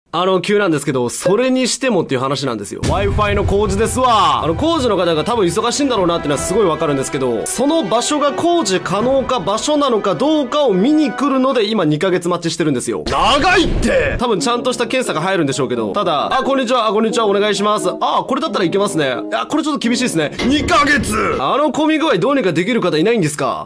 急なんですけど、それにしてもっていう話なんですよ。Wi-Fi の工事ですわ。工事の方が多分忙しいんだろうなっていうのはすごいわかるんですけど、その場所が工事可能か場所なのかどうかを見に来るので、今2ヶ月待ちしてるんですよ。長いって！多分ちゃんとした検査が入るんでしょうけど、ただ、こんにちは、こんにちは、お願いします。これだったらいけますね。これちょっと厳しいですね。2ヶ月！混み具合どうにかできる方いないんですか？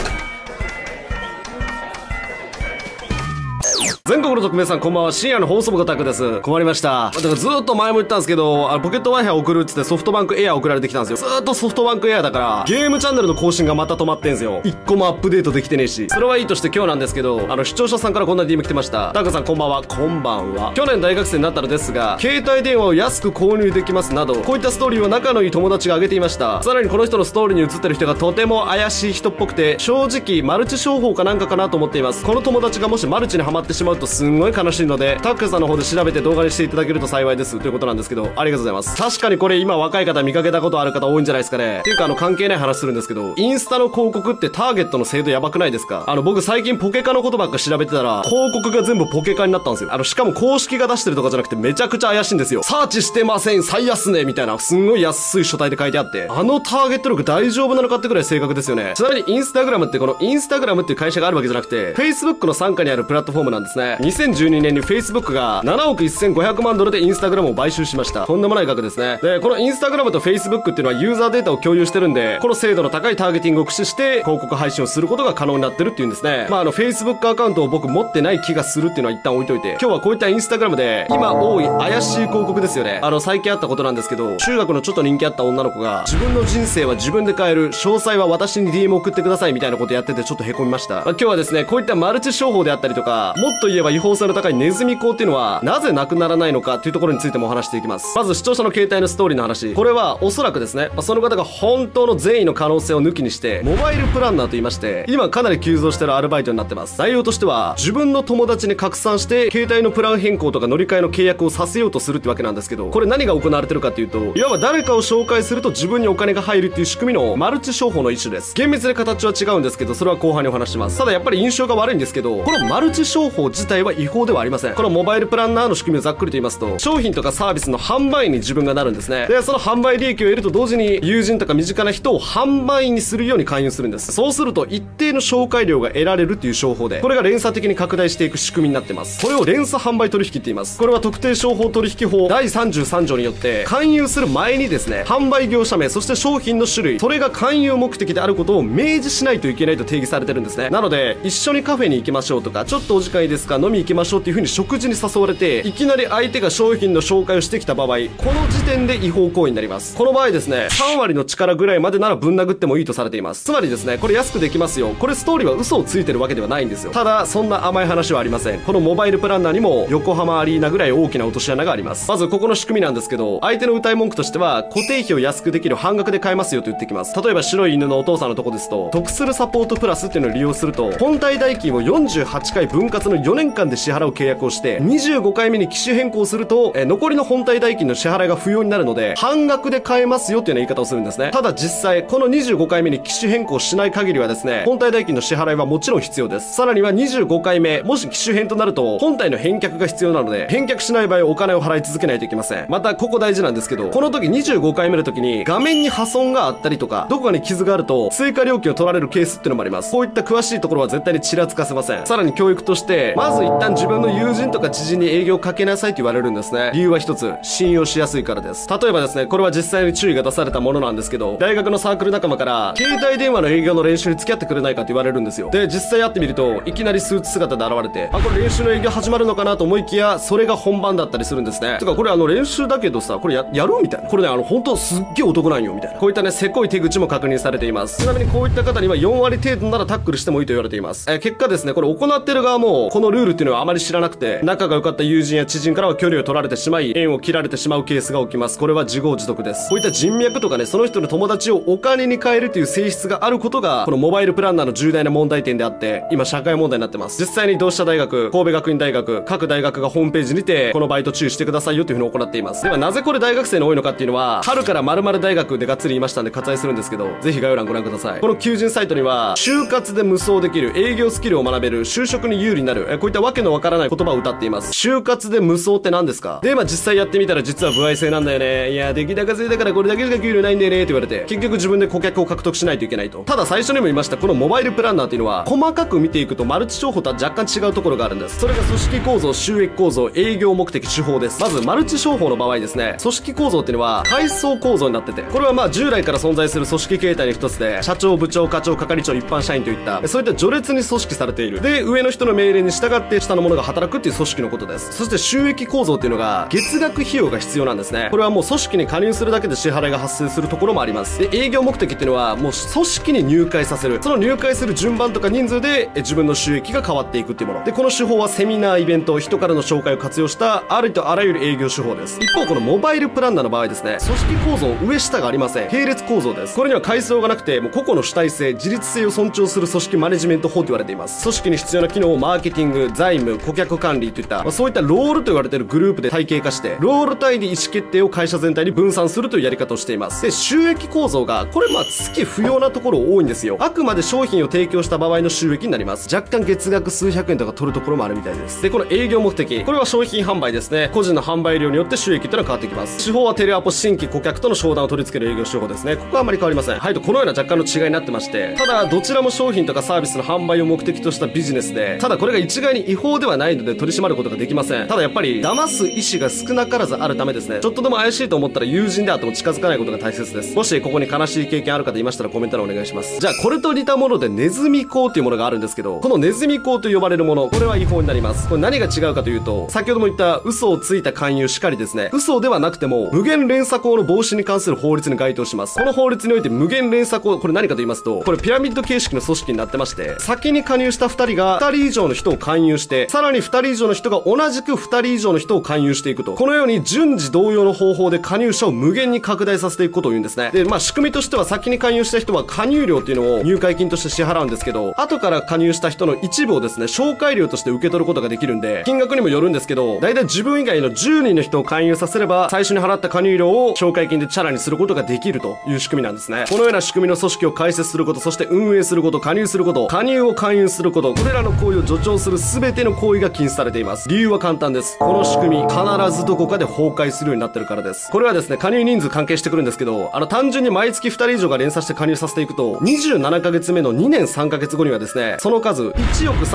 全国の特命さんこんばんは。深夜の放送部がタクです。困りました。だからずーっと前も言ったんですけど、ポケット Wi-Fi 送るっつってソフトバンクエア送られてきたんですよ。ずーっとソフトバンクエアだから、ゲームチャンネルの更新がまた止まってんすよ。一個もアップデートできてねえし。それはいいとして今日なんですけど、視聴者さんからこんな DM 来てました。タクさんこんばんは。こんばんは。去年大学生になったのですが、携帯電話を安く購入できますなど、こういったストーリーを仲のいい友達が上げていました。さらにこの人のストーリーに映ってる人がとても怪しい人っぽくて、正直マルチ商法かなんかかなと思っています。この友達がもしマルチにハマってしまうとすんごい悲しいので、タックさんの方で調べて動画にしていただけると幸いですということなんですけど、ありがとうございます。確かにこれ今若い方見かけたことある方多いんじゃないですかね。っていうか関係ない話するんですけど、インスタの広告ってターゲットの精度やばくないですか？僕最近ポケカのことばっか調べてたら、広告が全部ポケカになったんですよ。しかも公式が出してるとかじゃなくてめちゃくちゃ怪しいんですよ。サーチしてません、最安値みたいな、すんごい安い書体で書いてあって、ターゲット力大丈夫なのかってくらい正確ですよね。ちなみにインスタグラムってこのインスタグラムっていう会社があるわけじゃなくて、Facebook の傘下にあるプラットフォームなんですね。2012年に Facebook が7億1500万ドルでインスタグラムを買収しました。とんでもない額ですね。で、このインスタグラムと Facebook っていうのはユーザーデータを共有してるんで、この精度の高いターゲティングを駆使して広告配信をすることが可能になってるっていうんですね。Facebook アカウントを僕持ってない気がするっていうのは一旦置いといて、今日はこういったインスタグラムで今多い怪しい広告ですよね。最近あったことなんですけど、中学のちょっと人気あった女の子が、自分の人生は自分で変える、詳細は私に DM 送ってくださいみたいなことやっててちょっと凹みました。今日はですね、こういったマルチ商法であったりとか、もっと言えば違法性の高いネズミ講っていうのは、なぜなくならないのかっていうところについてもお話していきます。まず視聴者の携帯のストーリーの話。これはおそらくですね、その方が本当の善意の可能性を抜きにして、モバイルプランナーと言いまして、今かなり急増してるアルバイトになってます。内容としては、自分の友達に拡散して、携帯のプラン変更とか乗り換えの契約をさせようとするってわけなんですけど、これ何が行われてるかっていうと、いわば誰かを紹介すると自分にお金が入るっていう仕組みのマルチ商法の一種です。厳密で形は違うんですけど、それは後半にお話します。ただやっぱり印象が悪いんですけど、このマルチ商法自体は違法ではありません。このモバイルプランナーの仕組みをざっくりと言いますと、商品とかサービスの販売員に自分がなるんですね。で、その販売利益を得ると同時に友人とか身近な人を販売員にするように勧誘するんです。そうすると一定の紹介料が得られるっていう商法で、これが連鎖的に拡大していく仕組みになってます。これを連鎖販売取引って言います。これは特定商法取引法第33条によって勧誘する前にですね、販売業者名、そして商品の種類、それが勧誘目的であることを明示しないといけないと定義されてるんですね。なので、一緒にカフェに行きましょうとか、ちょっとお時間いいですか、飲み行きましょうっていう風に食事に誘われて、いきなり相手が商品の紹介をしてきた場合、この時点で違法行為になります。この場合ですね、3割の力ぐらいまでならぶん殴ってもいいとされています。つまりですね、これ安くできますよ。これストーリーは嘘をついてるわけではないんですよ。ただ、そんな甘い話はありません。このモバイルプランナーにも横浜アリーナぐらい大きな落とし穴があります。まずここの仕組みなんですけど、相手の謳い文句としては、固定費を安くできる半額で買えますよと言ってきます。例えば白い犬のお父さんのとこですと、得するサポートプラスっていうのを利用すると、本体代金を48回分割の4年間で支払う契約をして、25回目に機種変更すると、残りの本体代金の支払いが不要になるので、半額で買えますよっていうような言い方をするんですね。ただ実際、この25回目に機種変更しない限りはですね、本体代金の支払いはもちろん必要です。さらには25回目、もし機種変となると、本体の返却が必要なので、返却しない場合お金を払い続けないといけません。また、ここ大事なんですけど、この時25回目の時に、画面に破損があったりとか、どこかに傷があると、追加料金を取られるケースっていうのもあります。こういった詳しいところは絶対にちらつかせません。さらに教育として、まず一旦自分の友人とか知人に営業をかけなさいと言われるんですね。理由は一つ、信用しやすいからです。例えばですね、これは実際に注意が出されたものなんですけど、大学のサークル仲間から、携帯電話の営業の練習に付き合ってくれないかって言われるんですよ。で、実際会ってみると、いきなりスーツ姿で現れて、これ練習の営業始まるのかなと思いきや、それが本番だったりするんですね。てか、これ練習だけどさ、これやるみたいな。これね、本当すっげえお得なんよ、みたいな。こういったね、せこい手口も確認されています。ちなみにこういった方には4割程度ならタックルしてもいいと言われています。結果ですね、これ行ってる側も、このルールっていうのはあまり知らなくて、仲が良かった友人や知人からは距離を取られてしまい、縁を切られてしまうケースが起きます。これは自業自得です。こういった人脈とかね、その人の友達をお金に変えるという性質があることが、このモバイルプランナーの重大な問題点であって、今社会問題になってます。実際に同志社大学、神戸学院大学、各大学がホームページにて、このバイト注意してくださいよというふうに行っています。ではなぜこれ大学生に多いのかっていうのは、春から〇〇大学でがっつり言いましたんで割愛するんですけど、ぜひ概要欄ご覧ください。この求人サイトには、就活で無双できる営業スキルを学べる就職に有利になる、ここういったわけのわからない言葉を歌っています。就活で無双って何ですか？で、実際やってみたら実は歩合制なんだよね。いや、出来高制だからこれだけしか給料ないんだよねって言われて、結局自分で顧客を獲得しないといけないと。ただ最初にも言いました、このモバイルプランナーっていうのは、細かく見ていくとマルチ商法とは若干違うところがあるんです。それが組織構造、収益構造、営業目的、手法です。まず、マルチ商法の場合ですね、組織構造っていうのは、階層構造になってて、これは従来から存在する組織形態の一つで、社長、部長、課長、係長、一般社員といった、そういった序列に組織されている。で、上の人の命令に従って下の者が働くっていう組織のことです。そして収益構造っていうのが、月額費用が必要なんですね。これはもう組織に加入するだけで支払いが発生するところもあります。で、営業目的っていうのは、もう組織に入会させる。その入会する順番とか人数で自分の収益が変わっていくっていうもの。で、この手法はセミナー、イベント、人からの紹介を活用したありとあらゆる営業手法です。一方、このモバイルプランナーの場合ですね、組織構造上下がありません。並列構造です。これには階層がなくて、もう個々の主体性、自律性を尊重する組織マネジメント法と言われています。組織に必要な機能をマーケティング、財務、顧客管理といった、そういったロールと言われているグループで体系化して、ロール単位で意思決定を会社全体に分散するというやり方をしています。で、収益構造が、これ月不要なところ多いんですよ。あくまで商品を提供した場合の収益になります。若干月額数百円とか取るところもあるみたいです。で、この営業目的、これは商品販売ですね。個人の販売量によって収益っていうのは変わってきます。手法はテレアポ、新規顧客との商談を取り付ける営業手法ですね。ここはあまり変わりません。はい、とこのような若干の違いになってまして、ただどちらも商品とかサービスの販売を目的としたビジネスで、ただこれが一概に違法ではないので取り締まることができません。ただやっぱり騙す意思が少なからずあるためですね、ちょっとでも怪しいと思ったら友人であっても近づかないことが大切です。もしここに悲しい経験ある方いましたらコメント欄お願いします。じゃあこれと似たものでネズミ講というものがあるんですけど、このネズミ講と呼ばれるもの、これは違法になります。これ何が違うかというと、先ほども言った嘘をついた勧誘しかりですね、嘘ではなくても無限連鎖講の防止に関する法律に該当します。この法律において無限連鎖講、これ何かと言いますと、これピラミッド形式の組織になってまして、先に加入した2人が2人以上の人を勧誘して、さらに2人以上の人が同じく2人以上の人を勧誘していくと、このように順次同様の方法で加入者を無限に拡大させていくことを言うんですね。で、仕組みとしては先に加入した人は加入料っていうのを入会金として支払うんですけど、後から加入した人の一部をですね、紹介料として受け取ることができるんで、金額にもよるんですけど、だいたい自分以外の10人の人を勧誘させれば、最初に払った加入料を紹介金でチャラにすることができるという仕組みなんですね。このような仕組みの組織を開設すること、そして運営すること、加入すること、加入を勧誘すること、これらの行為を助長する全ての行為が禁止されています。理由は簡単です。この仕組み、必ずどこかで崩壊するようになってるからです。これはですね、加入人数関係してくるんですけど、単純に毎月2人以上が連鎖して加入させていくと、27ヶ月目の2年3ヶ月後にはですね、その数、1億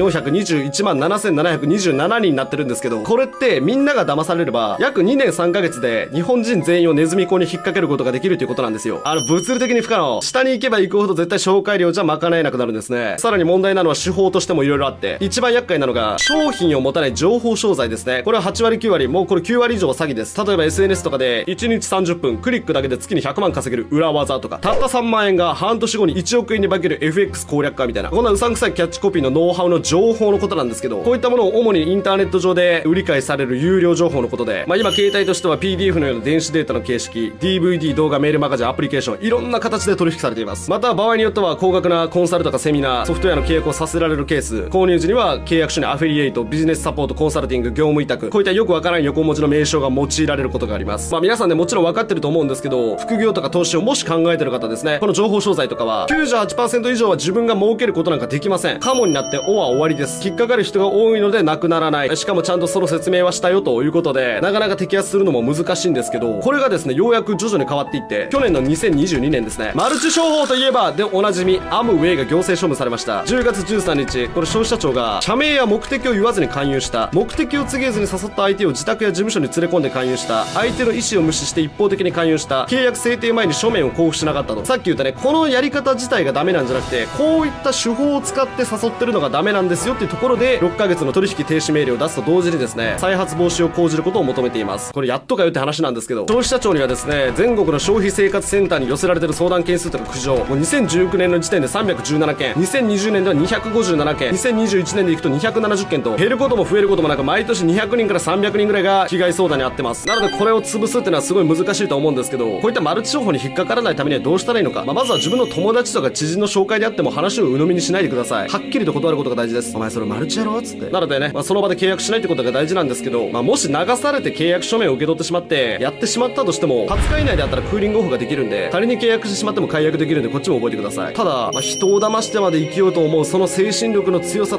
3421万7727人になってるんですけど、これってみんなが騙されれば、約2年3ヶ月で日本人全員をネズミ講に引っ掛けることができるということなんですよ。物理的に不可能。下に行けば行くほど絶対紹介料じゃ賄えなくなるんですね。さらに問題なのは手法としても色々あって、一番厄介なのが、商品を持たない情報商材ですね。これは8割9割、もうこれ9割以上は詐欺です。例えば SNS とかで、1日30分、クリックだけで月に100万稼げる裏技とか、たった3万円が半年後に1億円に化ける FX 攻略家みたいな、こんなうさんくさいキャッチコピーのノウハウの情報のことなんですけど、こういったものを主にインターネット上で売り買いされる有料情報のことで、今携帯としては PDF のような電子データの形式、DVD、動画、メールマガジン、アプリケーション、いろんな形で取引されています。また場合によっては高額なコンサルとかセミナー、ソフトウェアの契約をさせられるケース、購入時には契約書にアフィリエイト、ビジネスサポート、コンサルティング、業務委託、こういったよくわからない横文字の名称が用いられることがあります。皆さんね、もちろん分かってると思うんですけど、副業とか投資をもし考えてる方ですね、この情報商材とかは 98% 以上は自分が儲けることなんかできません。カモになっておは終わりです。引っかかる人が多いのでなくならない。しかもちゃんとその説明はしたよということで、なかなか摘発するのも難しいんですけど、これがですね、ようやく徐々に変わっていって、去年の2022年ですね、マルチ商法といえばでおなじみアムウェイが行政処分されました。10月13日、これ消費者庁が社名や目的を言わずに勧誘した、目的を告げずに誘った相手を自宅や事務所に連れ込んで勧誘した、相手の意思を無視して一方的に勧誘した、契約制定前に書面を交付しなかったと。さっき言ったね、このやり方自体がダメなんじゃなくて、こういった手法を使って誘ってるのがダメなんですよっていうところで、6ヶ月の取引停止命令を出すと同時にですね、再発防止を講じることを求めています。これやっとかよって話なんですけど、消費者庁にはですね、全国の消費生活センターに寄せられてる相談件数とか苦情、もう2019年の時点で317件、2020年では257件、2021年でいくと270件と、減ることも増えることもなく、毎年200人から300人ぐらいが被害相談に遭ってます。なのでこれを潰すっていうのはすごい難しいと思うんですけど、こういったマルチ商法に引っかからないためにはどうしたらいいのか。まずは自分の友達とか知人の紹介であっても話を鵜呑みにしないでください。はっきりと断ることが大事です。お前それマルチやろっつって。なのでね、その場で契約しないってことが大事なんですけど、もし流されて契約書面を受け取ってしまってやってしまったとしても、20日以内であったらクーリングオフができるんで、仮に契約してしまっても解約できるんで、こっちも覚えてください。ただ、人を騙してまで生きようと思うその精神力の強さだけはい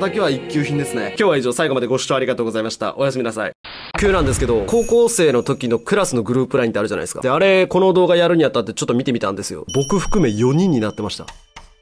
級品ですね。今日は以上、最後までご視聴ありがとうございました。おやすみなさい。急なんですけど、高校生の時のクラスのグループラインってあるじゃないですか。で、あれ、この動画やるにあたってちょっと見てみたんですよ。僕含め4人になってました。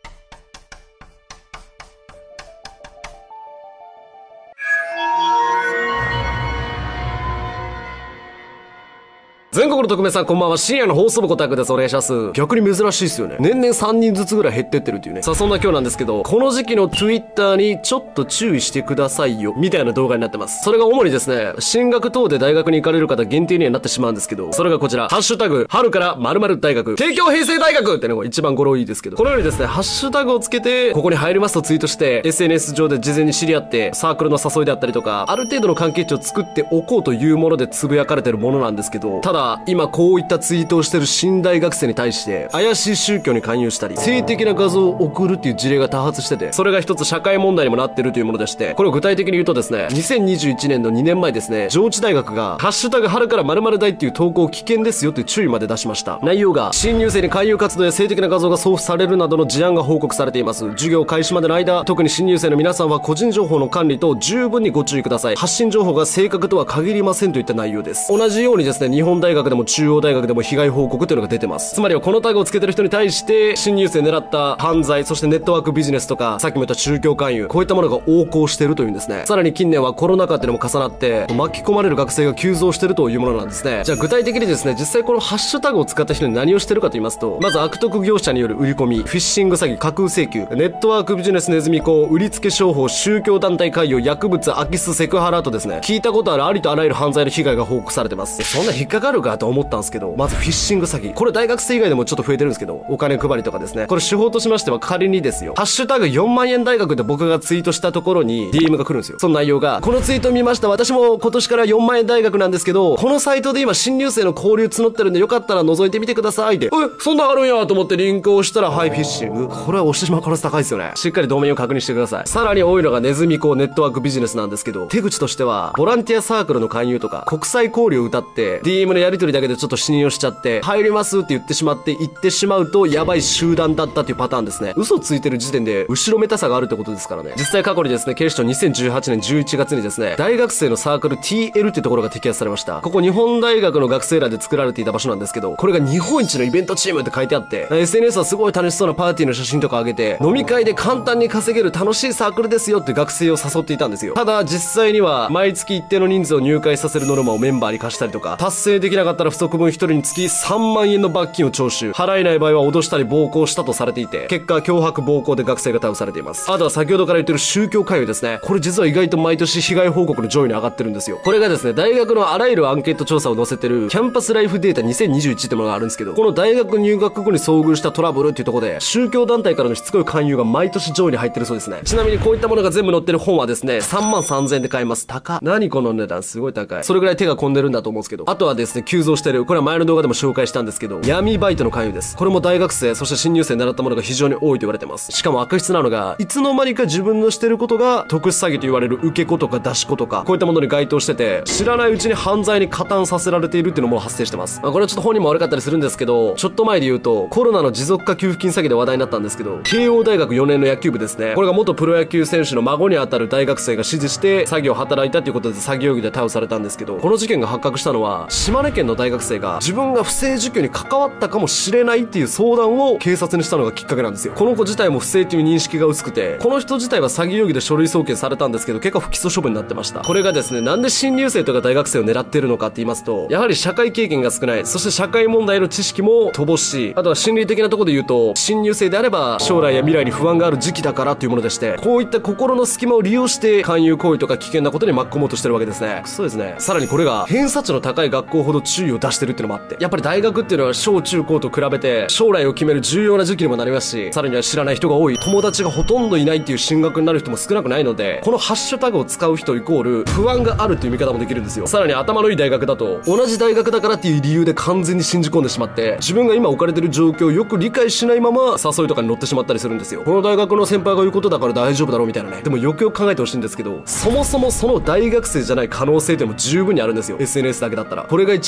全国の特命さんこんばんは。深夜の放送部コタクです。お願いします。逆に珍しいですよね。年々3人ずつぐらい減ってってるっていうね。さあそんな今日なんですけど、この時期の Twitter にちょっと注意してくださいよ、みたいな動画になってます。それが主にですね、進学等で大学に行かれる方限定にはなってしまうんですけど、それがこちら、ハッシュタグ、春から〇〇大学、帝京平成大学ってのが一番語呂いいですけど、このようにですね、ハッシュタグをつけて、ここに入りますとツイートして、SNS 上で事前に知り合って、サークルの誘いであったりとか、ある程度の関係値を作っておこうというものでつぶやかれてるものなんですけど、ただ、今こういったツイートをしてる新大学生に対して怪しい宗教に勧誘したり性的な画像を送るっていう事例が多発してて、それが一つ社会問題にもなってるというものでして、これを具体的に言うとですね、2021年の2年前ですね、上智大学がハッシュタグ春から〇〇大っていう投稿危険ですよっていう注意まで出しました。内容が新入生に勧誘活動や性的な画像が送付されるなどの事案が報告されています。授業開始までの間、特に新入生の皆さんは個人情報の管理と十分にご注意ください。発信情報が正確とは限りませんといった内容です。同じようにですね、日本大学でも中央大学でも被害報告というのが出てます。つまりはこのタグをつけてる人に対して新入生狙った犯罪、そしてネットワークビジネスとかさっきも言った宗教勧誘、こういったものが横行しているというんですね。さらに近年はコロナ禍っていうのも重なって巻き込まれる学生が急増しているというものなんですね。じゃあ具体的にですね、実際このハッシュタグを使った人に何をしてるかと言いますと、まず悪徳業者による売り込み、フィッシング詐欺、架空請求、ネットワークビジネスネズミ講、売り付け商法、宗教団体勧誘、薬物、空き巣、セクハラとですね、聞いたことあるありとあらゆる犯罪の被害が報告されてます。そんな引っかかるかと思ったんですけど、まずフィッシング詐欺、これ大学生以外でもちょっと増えてるんですけど、お金配りとかですね、これ手法としましては仮にですよ、ハッシュタグ4万円大学で僕がツイートしたところに DM が来るんですよ。その内容が、このツイート見ました、私も今年から4万円大学なんですけど、このサイトで今新入生の交流募ってるんでよかったら覗いてみてくださいで、そんなあるんやと思ってリンクを押したら、はい、フィッシング。これは押してしまう可能性高いですよね。しっかりドメインを確認してください。さらに多いのがネズミ講、ネットワークビジネスなんですけど、手口としてはボランティアサークルの勧誘とか国際交流を謳って DM のやり取りだけでちょっと信用しちゃって入りますって言ってしまって行ってしまうとやばい集団だったっていうパターンですね。嘘ついてる時点で後ろめたさがあるってことですからね。実際過去にですね、警視庁2018年11月にですね、大学生のサークル TL ってところが摘発されました。ここ日本大学の学生らで作られていた場所なんですけど、これが日本一のイベントチームって書いてあって、SNS はすごい楽しそうなパーティーの写真とか上げて、飲み会で簡単に稼げる楽しいサークルですよって学生を誘っていたんですよ。ただ実際には毎月一定の人数を入会させるノルマをメンバーに課したりとか、達成できなかったら不足分1人につき3万円の罰金を徴収、払えない場合は脅したり暴行したとされていて、結果脅迫暴行で学生が逮捕されています。あとは先ほどから言ってる宗教勧誘ですね。これ実は意外と毎年被害報告の上位に上がってるんですよ。これがですね、大学のあらゆるアンケート調査を載せてるキャンパスライフデータ2021ってものがあるんですけど、この大学入学後に遭遇したトラブルっていうところで宗教団体からのしつこい勧誘が毎年上位に入ってるそうですね。ちなみにこういったものが全部載ってる本はですね、3万3000円で買えます。高っ。何この値段、すごい高い。それぐらい手が込んでるんだと思うんですけど、あとはですね、急増してる、これは前の動画でも紹介したんですけど、闇バイトの勧誘です。これも大学生、そして新入生に習ったものが非常に多いと言われてます。しかも悪質なのが、いつの間にか自分のしてることが特殊詐欺と言われる受け子とか出し子とか、こういったものに該当してて、知らないうちに犯罪に加担させられているっていうのも発生してます。これはちょっと本人も悪かったりするんですけど、ちょっと前で言うと、コロナの持続化給付金詐欺で話題になったんですけど、慶応大学4年の野球部ですね。これが元プロ野球選手の孫にあたる大学生が指示して詐欺を働いたということで詐欺容疑で逮捕されたんですけど、この事件が発覚したのは、島根県の大学生が自分が不正受給に関わったかもしれないっていう相談を警察にしたのがきっかけなんですよ。この子自体も不正っていう認識が薄くて、この人自体は詐欺容疑で書類送検されたんですけど、結果不起訴処分になってました。これがですね、なんで新入生とか大学生を狙ってるのかって言いますと、やはり社会経験が少ない、そして社会問題の知識も乏しい、あとは心理的なところで言うと、新入生であれば将来や未来に不安がある時期だからというものでして、こういった心の隙間を利用して勧誘行為とか危険なことに巻き込もうとしてるわけですね。そうですね。さらにこれが偏差値の高い学校ほど注意を出してるっていうのもあって、やっぱり大学っていうのは小中高と比べて将来を決める重要な時期にもなりますし、さらには知らない人が多い、友達がほとんどいないっていう進学になる人も少なくないので、このハッシュタグを使う人イコール不安があるっていう見方もできるんですよ。さらに頭のいい大学だと、同じ大学だからっていう理由で完全に信じ込んでしまって、自分が今置かれてる状況をよく理解しないまま誘いとかに乗ってしまったりするんですよ。この大学の先輩が言うことだから大丈夫だろうみたいなね。でもよくよく考えてほしいんですけど、そもそもその大学生じゃない可能性っていうのも十分にあるんですよ。SNS だけだったら。これが一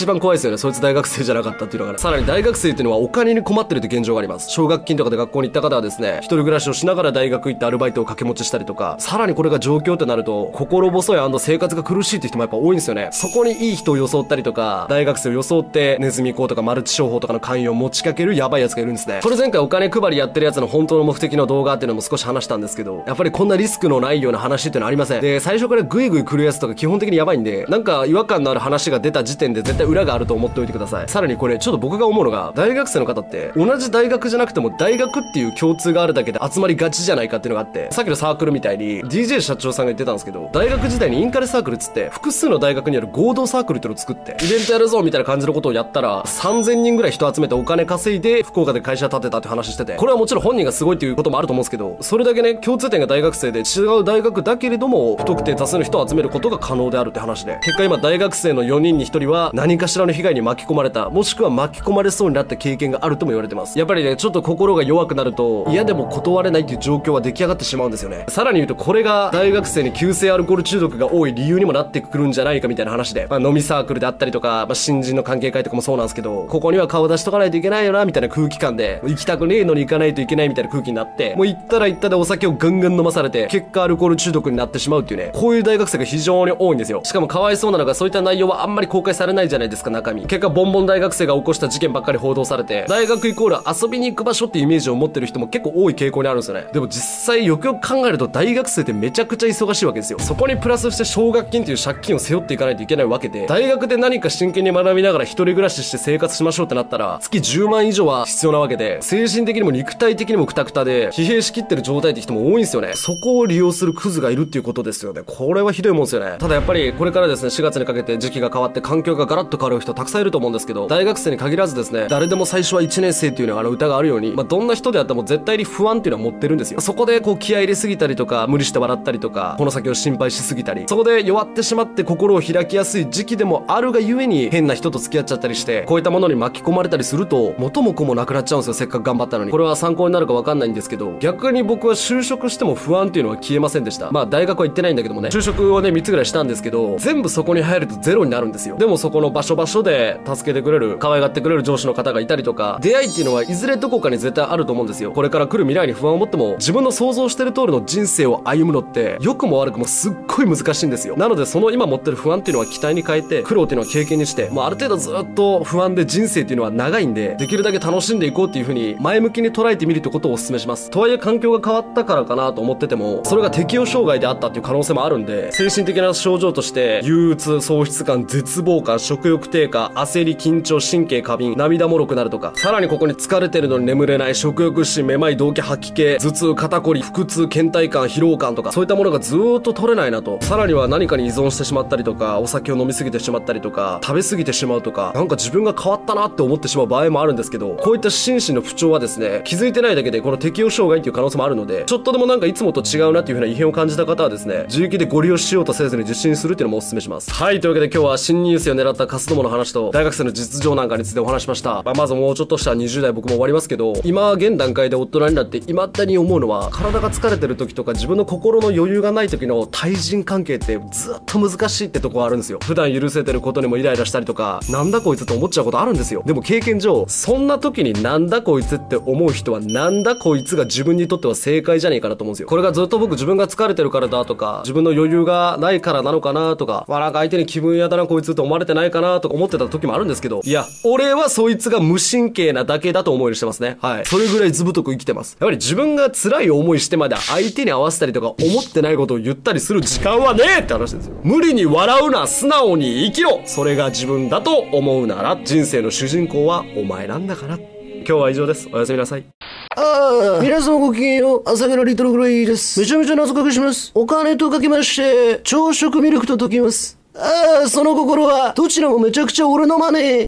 一番怖いですよね。そいつ大学生じゃなかったっていうのがね。さらに大学生っていうのはお金に困ってるって現状があります。奨学金とかで学校に行った方はですね、一人暮らしをしながら大学行ってアルバイトを掛け持ちしたりとか、さらにこれが状況ってなると、心細い&生活が苦しいって人もやっぱ多いんですよね。そこにいい人を装ったりとか、大学生を装ってネズミ講とかマルチ商法とかの勧誘を持ちかけるやばいやつがいるんですね。これ前回お金配りやってるやつの本当の目的の動画っていうのも少し話したんですけど、やっぱりこんなリスクのないような話っていうのはありません。で、最初からグイグイ来るやつとか基本的にやばいんで、なんか違和感のある話が出た時点で絶対裏があると思っておいてください。さらにこれちょっと僕が思うのが、大学生の方って同じ大学じゃなくても大学っていう共通があるだけで集まりがちじゃないかっていうのがあって、さっきのサークルみたいに DJ 社長さんが言ってたんですけど、大学時代にインカレサークルっつって複数の大学にある合同サークルっていうのを作ってイベントやるぞみたいな感じのことをやったら3000人ぐらい人集めてお金稼いで福岡で会社建てたって話してて、これはもちろん本人がすごいっていうこともあると思うんですけど、それだけね共通点が大学生で違う大学だけれども不特定多数の人を集めることが可能であるって話で、結果今大学生の4人に1人は何かしらの被害に巻き込まれた、もしくは巻き込まれそうになった経験があるとも言われてます。やっぱりねちょっと心が弱くなると嫌でも断れないっていう状況は出来上がってしまうんですよね。さらに言うとこれが大学生に急性アルコール中毒が多い理由にもなってくるんじゃないかみたいな話で、飲みサークルであったりとか、新人の関係会とかもそうなんですけど、ここには顔出しとかないといけないよなみたいな空気感で、行きたくねえのに行かないといけないみたいな空気になって、もう行ったら行ったでお酒をガンガン飲まされて結果アルコール中毒になってしまうっていうね、こういう大学生が非常に多いんですよ。しかもかわいそうなのがそういった内容はあんまり公開されないじゃないですか。中身結果ボンボン大学生が起こした事件ばっかり報道されて、大学イコール遊びに行く場所っていうイメージを持ってる人も結構多い傾向にあるんですよね。でも実際よくよく考えると大学生ってめちゃくちゃ忙しいわけですよ。そこにプラスして奨学金っていう借金を背負っていかないといけないわけで、大学で何か真剣に学びながら一人暮らしして生活しましょうってなったら月10万以上は必要なわけで、精神的にも肉体的にもクタクタで疲弊しきってる状態って人も多いんですよね。そこを利用するクズがいるっていうことですよね。これはひどいもんですよね。ただやっぱりこれからですね4月にかけて時期が変わって環境がガラッと変わる人たくさんいると思うんですけど、大学生に限らずですね、誰でも最初は1年生っていうのが歌があるように、どんな人であっても絶対に不安っていうのは持ってるんですよ。そこでこう気合い入れすぎたりとか無理して笑ったりとかこの先を心配しすぎたり、そこで弱ってしまって心を開きやすい時期でもあるがゆえに変な人と付き合っちゃったりして、こういったものに巻き込まれたりすると元も子もなくなっちゃうんですよ。せっかく頑張ったのに。これは参考になるか分かんないんですけど、逆に僕は就職しても不安っていうのは消えませんでした。大学は行ってないんだけどもね、就職をね3つぐらいしたんですけど、全部そこに入るとゼロになるんですよ。でもそこの場所場所で助けてくれる可愛がってくれる上司の方がいたりとか、出会いっていうのはいずれどこかに絶対あると思うんですよ。これから来る未来に不安を持っても自分の想像してる通りの人生を歩むのって良くも悪くもすっごい難しいんですよ。なのでその今持ってる不安っていうのは期待に変えて、苦労っていうのは経験にして、ある程度ずっと不安で人生っていうのは長いんで、できるだけ楽しんでいこうっていう風に前向きに捉えてみるってことをお勧めします。とはいえ環境が変わったからかなと思ってても、それが適応障害であったっていう可能性もあるんで、精神的な症状として憂鬱、喪失感、絶望感、食欲低下、焦り、緊張、神経過敏、涙もろくなるとか、さらにここに疲れてるのに眠れない、食欲不振、めまい、動悸、吐き気、頭痛、肩こり、腹痛、倦怠感、疲労感とか、そういったものがずーっと取れないなと。さらには何かに依存してしまったりとか、お酒を飲みすぎてしまったりとか、食べ過ぎてしまうとか、なんか自分が変わったなって思ってしまう場合もあるんですけど、こういった心身の不調はですね、気づいてないだけでこの適応障害っていう可能性もあるので、ちょっとでもなんかいつもと違うなっていう風な異変を感じた方はですね、自力でご利用しようとせずに受診するっていうのもお勧めします。はい、というわけで今日は新入生を狙ったカスどもの話と大学生の実情なんかについてお話しました。まずもうちょっとした20代僕も終わりますけど、今現段階で大人になって未だに思うのは、体が疲れてる時とか自分の心の余裕がない時の対人関係ってずっと難しいってとこがあるんですよ。普段許せてることにもイライラしたりとか、なんだこいつって思っちゃうことあるんですよ。でも経験上、そんな時になんだこいつって思う人はなんだこいつが自分にとっては正解じゃねえかなと思うんですよ。これがずっと僕自分が疲れてるからだとか、自分の余裕がないからなのかなとか、なんか相手に気分屋だなこいつって思われてないかなとか思ってた時もあるんですけど、いや、俺はそいつが無神経なだけだと思うようにしてますね。はい。それぐらいずぶとく生きてます。やっぱり自分が辛い思いしてまで相手に合わせたりとか思ってないことを言ったりする時間はねえって話ですよ。無理に笑うな、素直に生きろ。それが自分だと思うなら、人生の主人公はお前なんだから。今日は以上です。おやすみなさい。 皆様ごきげんよう。朝倉リトルグレイです。めちゃめちゃ謎かけします。お金とかけまして、朝食ミルクと解きます。その心は、どちらもめちゃくちゃ俺のマネー。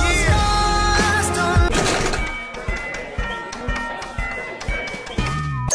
ず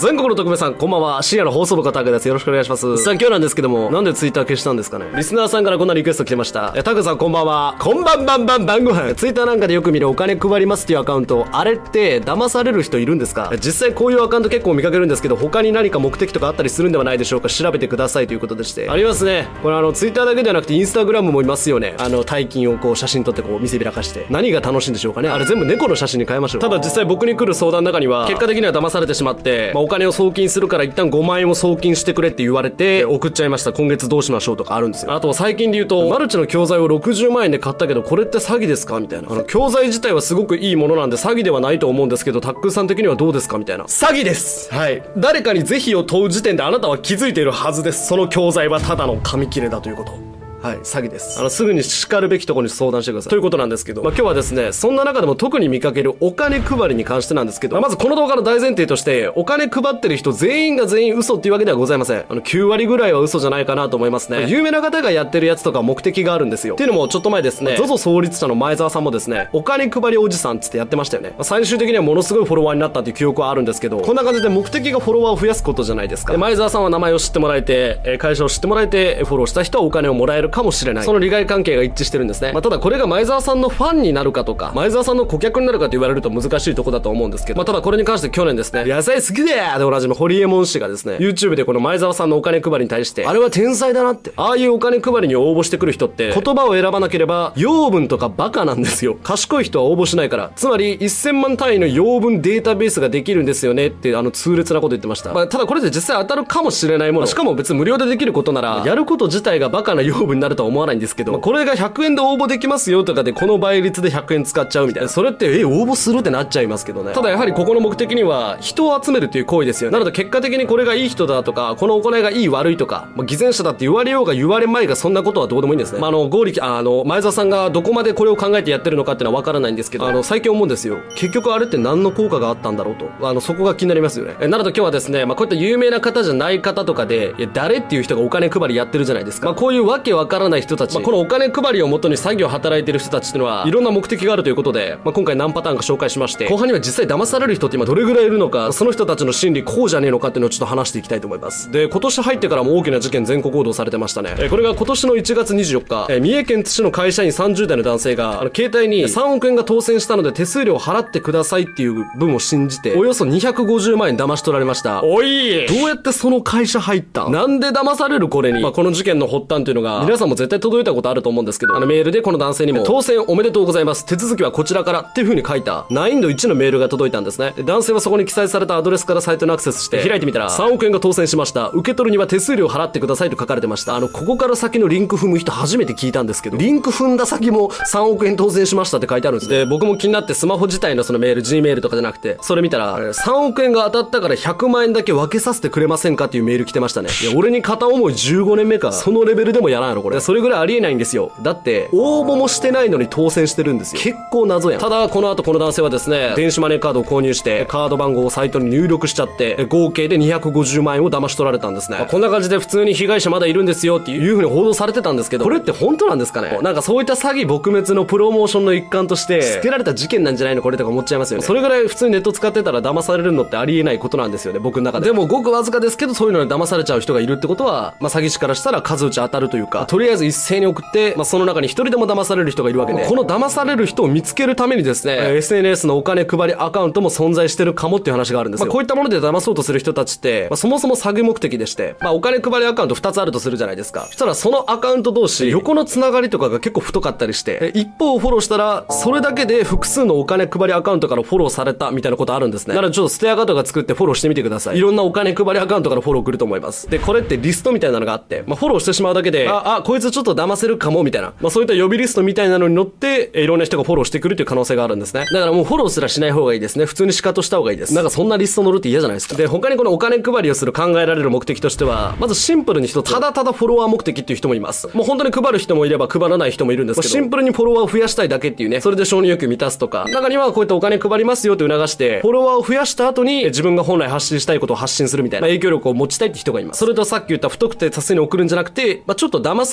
全国の特命さん、こんばんは。深夜の放送部タグです。よろしくお願いします。さあ、今日なんですけども、なんでツイッター消したんですかね。リスナーさんからこんなリクエスト来てました。タグさん、こんばんは。こんばんばんばん晩ご飯。ツイッターなんかでよく見るお金配りますっていうアカウント、あれって騙される人いるんですか？実際こういうアカウント結構見かけるんですけど、他に何か目的とかあったりするんではないでしょうか。調べてくださいということでして。ありますね。これツイッターだけではなくてインスタグラムもいますよね。大金をこう写真撮ってこう見せびらかして。何が楽しいんでしょうかね。あれ全部猫の写真に変えましょう。ただ実際僕に来る相談の中には、結果的には騙されてしまって、お金を送金するから一旦5万円を送金してくれって言われて、送っちゃいました。今月どうしましょうとかあるんですよ。あと最近で言うと、マルチの教材を60万円で買ったけど、これって詐欺ですかみたいな。教材自体はすごくいいものなんで詐欺ではないと思うんですけど、タックーさん的にはどうですかみたいな。詐欺です。はい。誰かに是非を問う時点であなたは気づいているはずです。その教材はただの紙切れだということ。はい、詐欺です。すぐに叱るべきところに相談してください。ということなんですけど、今日はですね、そんな中でも特に見かけるお金配りに関してなんですけど、まずこの動画の大前提として、お金配ってる人全員が全員嘘っていうわけではございません。9割ぐらいは嘘じゃないかなと思いますね。有名な方がやってるやつとか目的があるんですよ。っていうのもちょっと前ですね、ZOZO 創立者の前澤さんもですね、お金配りおじさんつってやってましたよね。最終的にはものすごいフォロワーになったっていう記憶はあるんですけど、こんな感じで目的がフォロワーを増やすことじゃないですか。で、前澤さんは名前を知ってもらえて、会社を知ってもらえて、フォローした人はお金をもらえるかもしれない。その利害関係が一致してるんですね。ただこれが前澤さんのファンになるかとか、前澤さんの顧客になるかと言われると難しいとこだと思うんですけど、ただこれに関して去年ですね、野菜好きだよでおなじみホリエモン氏がですね、YouTube でこの前澤さんのお金配りに対して、あれは天才だなって、ああいうお金配りに応募してくる人って、言葉を選ばなければ、養分とかバカなんですよ。賢い人は応募しないから。つまり、1000万単位の養分データベースができるんですよねって、痛烈なこと言ってました。ただこれで実際当たるかもしれないもの、しかも別に無料でできることなら、やること自体がバカな養分になるとは思わないんですけど、これが100円で応募できますよとかでこの倍率で100円使っちゃうみたいな。それって応募するってなっちゃいますけどね。ただやはりここの目的には人を集めるという行為ですよね。なので結果的にこれがいい人だとか、この行いがいい悪いとか、偽善者だって言われようが言われまいがそんなことはどうでもいいんですね。前澤さんがどこまでこれを考えてやってるのかっていうのは分からないんですけど、最近思うんですよ。結局あれって何の効果があったんだろうと。そこが気になりますよね。なので今日はですね、こういった有名な方じゃない方とかで、誰っていう人がお金配りやってるじゃないですか。こういうわけわからない人たち、このお金配りを元に詐欺を働いてる人たちっていうのはいろんな目的があるということで、今回何パターンか紹介しまして、後半には実際騙される人って今どれぐらいいるのか、その人たちの心理こうじゃねえのかっていうのをちょっと話していきたいと思います。で、今年入ってからも大きな事件全国報道されてましたね。これが今年の1月24日、三重県津市の会社員30代の男性が、携帯に3億円が当選したので手数料を払ってくださいっていう文を信じて、およそ250万円騙し取られました。おい！どうやってその会社入ったん？なんで騙されるこれに？この事件の発端というのが、皆さんも絶対届いたことあると思うんですけど、メールでこの男性にも、当選おめでとうございます。手続きはこちらからっていう風に書いた難易度1のメールが届いたんですね。男性はそこに記載されたアドレスからサイトにアクセスして、開いてみたら、3億円が当選しました。受け取るには手数料払ってくださいと書かれてました。ここから先のリンク踏む人初めて聞いたんですけど、リンク踏んだ先も3億円当選しましたって書いてあるんです。で、僕も気になってスマホ自体のそのメール、G メールとかじゃなくて、それ見たら、3億円が当たったから100万円だけ分けさせてくれませんかっていうメール来てましたね。いや、俺に片思い15年目か。そのレベルでもやらんやろ、これ。それぐらいありえないんですよ。だって、応募もしてないのに当選してるんですよ。結構謎やん。ただ、この後この男性はですね、電子マネーカードを購入して、カード番号をサイトに入力しちゃって、合計で250万円を騙し取られたんですね。こんな感じで普通に被害者まだいるんですよっていう風に報道されてたんですけど、これって本当なんですかね？なんかそういった詐欺撲滅のプロモーションの一環として、捨てられた事件なんじゃないのこれとか思っちゃいますよね。それぐらい普通にネット使ってたら騙されるのってありえないことなんですよね、僕の中で。でもごくわずかですけど、そういうのに騙されちゃう人がいるってことは、詐欺師からしたら数打ち当たるというか、とりあえず一斉に送って、その中に一人でも騙される人がいるわけで、この騙される人を見つけるためにですね、SNS のお金配りアカウントも存在してるかもっていう話があるんですよ。こういったもので騙そうとする人たちって、そもそも詐欺目的でして、お金配りアカウント2つあるとするじゃないですか。そしたらそのアカウント同士、横のつながりとかが結構太かったりして、一方をフォローしたら、それだけで複数のお金配りアカウントからフォローされたみたいなことあるんですね。なのでちょっとステアカードが作ってフォローしてみてください。いろんなお金配りアカウントからフォロー来ると思います。で、これってリストみたいなのがあって、フォローしてしまうだけで、こいつちょっと騙せるかもみたいな、そういった予備リストみたいなのに乗って、いろんな人がフォローしてくるという可能性があるんですね。だからもうフォローすらしない方がいいですね。普通にシカトした方がいいです。なんかそんなリスト乗るって嫌じゃないですか。で、他にこのお金配りをする考えられる目的としては、まずシンプルに一つ、ただただフォロワー目的っていう人もいます。もう本当に配る人もいれば配らない人もいるんですけど、シンプルにフォロワーを増やしたいだけっていうね、それで承認欲求満たすとか、中にはこういったお金配りますよって促して、フォロワーを増やした後に自分が本来発信したいことを発信するみたいな、影響力を持ちたいって人がいます。それとさっき言った太くて多数に送るんじゃなくて、ちょっと騙さ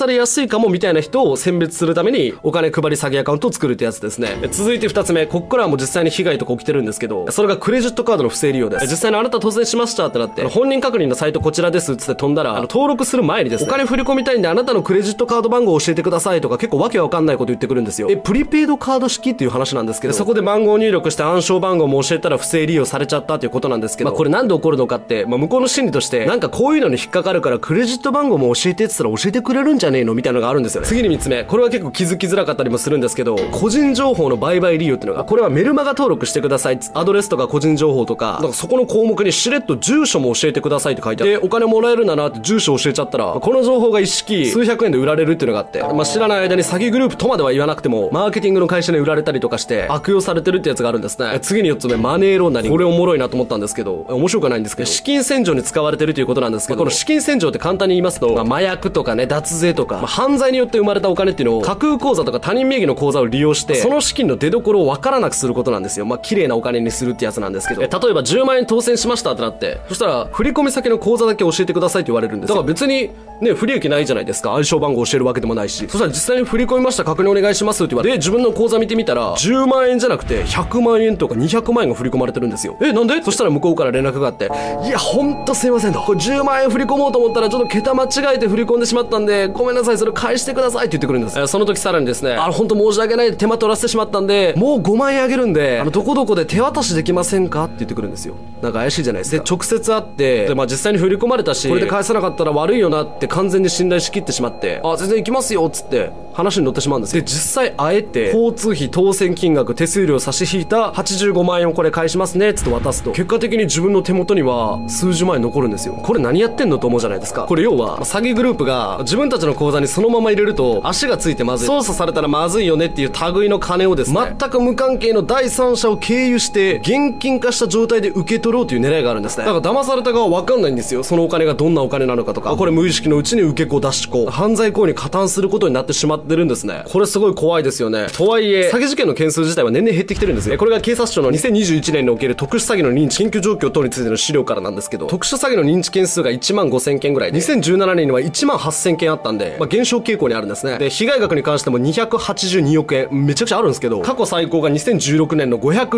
されやすいかもみたいな人を選別するためにお金配り詐欺アカウントを作るってやつですね。続いて2つ目、こっからはもう実際に被害とか起きてるんですけど、それがクレジットカードの不正利用です。実際にあなた突然しましたってなって、本人確認のサイトこちらですっつって飛んだら、登録する前にですね、お金振り込みたいんであなたのクレジットカード番号を教えてくださいとか結構わけわかんないこと言ってくるんですよ。プリペイドカード式っていう話なんですけど、そこで番号入力して暗証番号も教えたら不正利用されちゃったということなんですけど、これなんで起こるのかって、向こうの心理としてなんかこういうのに引っかかるからクレジット番号も教えてって言ったら教えてくれるんじゃねえのみたいなのがあるんですよね。次に3つ目、これは結構気づきづらかったりもするんですけど、個人情報の売買利用っていうのが、これはメルマガ登録してください、アドレスとか個人情報とか、そこの項目にしれっと住所も教えてくださいって書いてあって、お金もらえるならって住所教えちゃったら、この情報が一式数百円で売られるっていうのがあって、知らない間に詐欺グループとまでは言わなくてもマーケティングの会社に売られたりとかして悪用されてるってやつがあるんですね。次に4つ目、マネーロンダリング。これおもろいなと思ったんですけど、面白くはないんですけど、資金洗浄に使われてるということなんですけど、この資金洗浄って簡単に言いますと、麻薬とかね、脱税とか、犯罪によって生まれたお金っていうのを架空口座とか他人名義の口座を利用して、その資金の出所を分からなくすることなんですよ。綺麗なお金にするってやつなんですけど、例えば10万円当選しましたってなって、そしたら振込先の口座だけ教えてくださいって言われるんですよ。だから別にね、不利益ないじゃないですか。暗証番号教えるわけでもないし。そしたら実際に振り込みました、確認お願いしますって言われて、自分の口座見てみたら10万円じゃなくて100万円とか200万円が振り込まれてるんですよ。なんで？そしたら向こうから連絡があって、いやほんとすいませんと、これ10万円振り込もうと思ったらちょっと桁間違えて振り込んでしまったんでごめんなさい、それ返してくださいって言ってくるんです。その時さらにですね、ほんと申し訳ない、手間取らせてしまったんでもう5万円あげるんでどこどこで手渡しできませんかって言ってくるんですよ。なんか怪しいじゃないですか。で直接会って、で実際に振り込まれたし、これで返さなかったら悪いよなって完全に信頼しきってしまって、全然行きますよっつって話に乗ってしまうんですよ。で実際会えて交通費、当選金額、手数料差し引いた85万円をこれ返しますねっつって渡すと、結果的に自分の手元には数十万円残るんですよ。これ何やってんのと思うじゃないですか。これ要は詐欺グループが自分たちの口座にそのまま入れると足がついてまずい、操作されたらまずいよねっていう類の金をですね、全く無関係の第三者を経由して現金化した状態で受け取ろうという狙いがあるんですね。だから騙された側は分かんないんですよ。そのお金がどんなお金なのかとか、これ無意識のうちに受け子出し子、犯罪行為に加担することになってしまってるんですね。これすごい怖いですよね。とはいえ詐欺事件の件数自体は年々減ってきてるんですね。これが警察庁の2021年における特殊詐欺の認知検挙状況等についての資料からなんですけど、特殊詐欺の認知件数が1万5000件ぐらいで、2017年には1万8000件あったんで、減少傾向にあるんですね。で被害額に関しても282億円、めちゃくちゃあるんですけど、過去最高が2016年の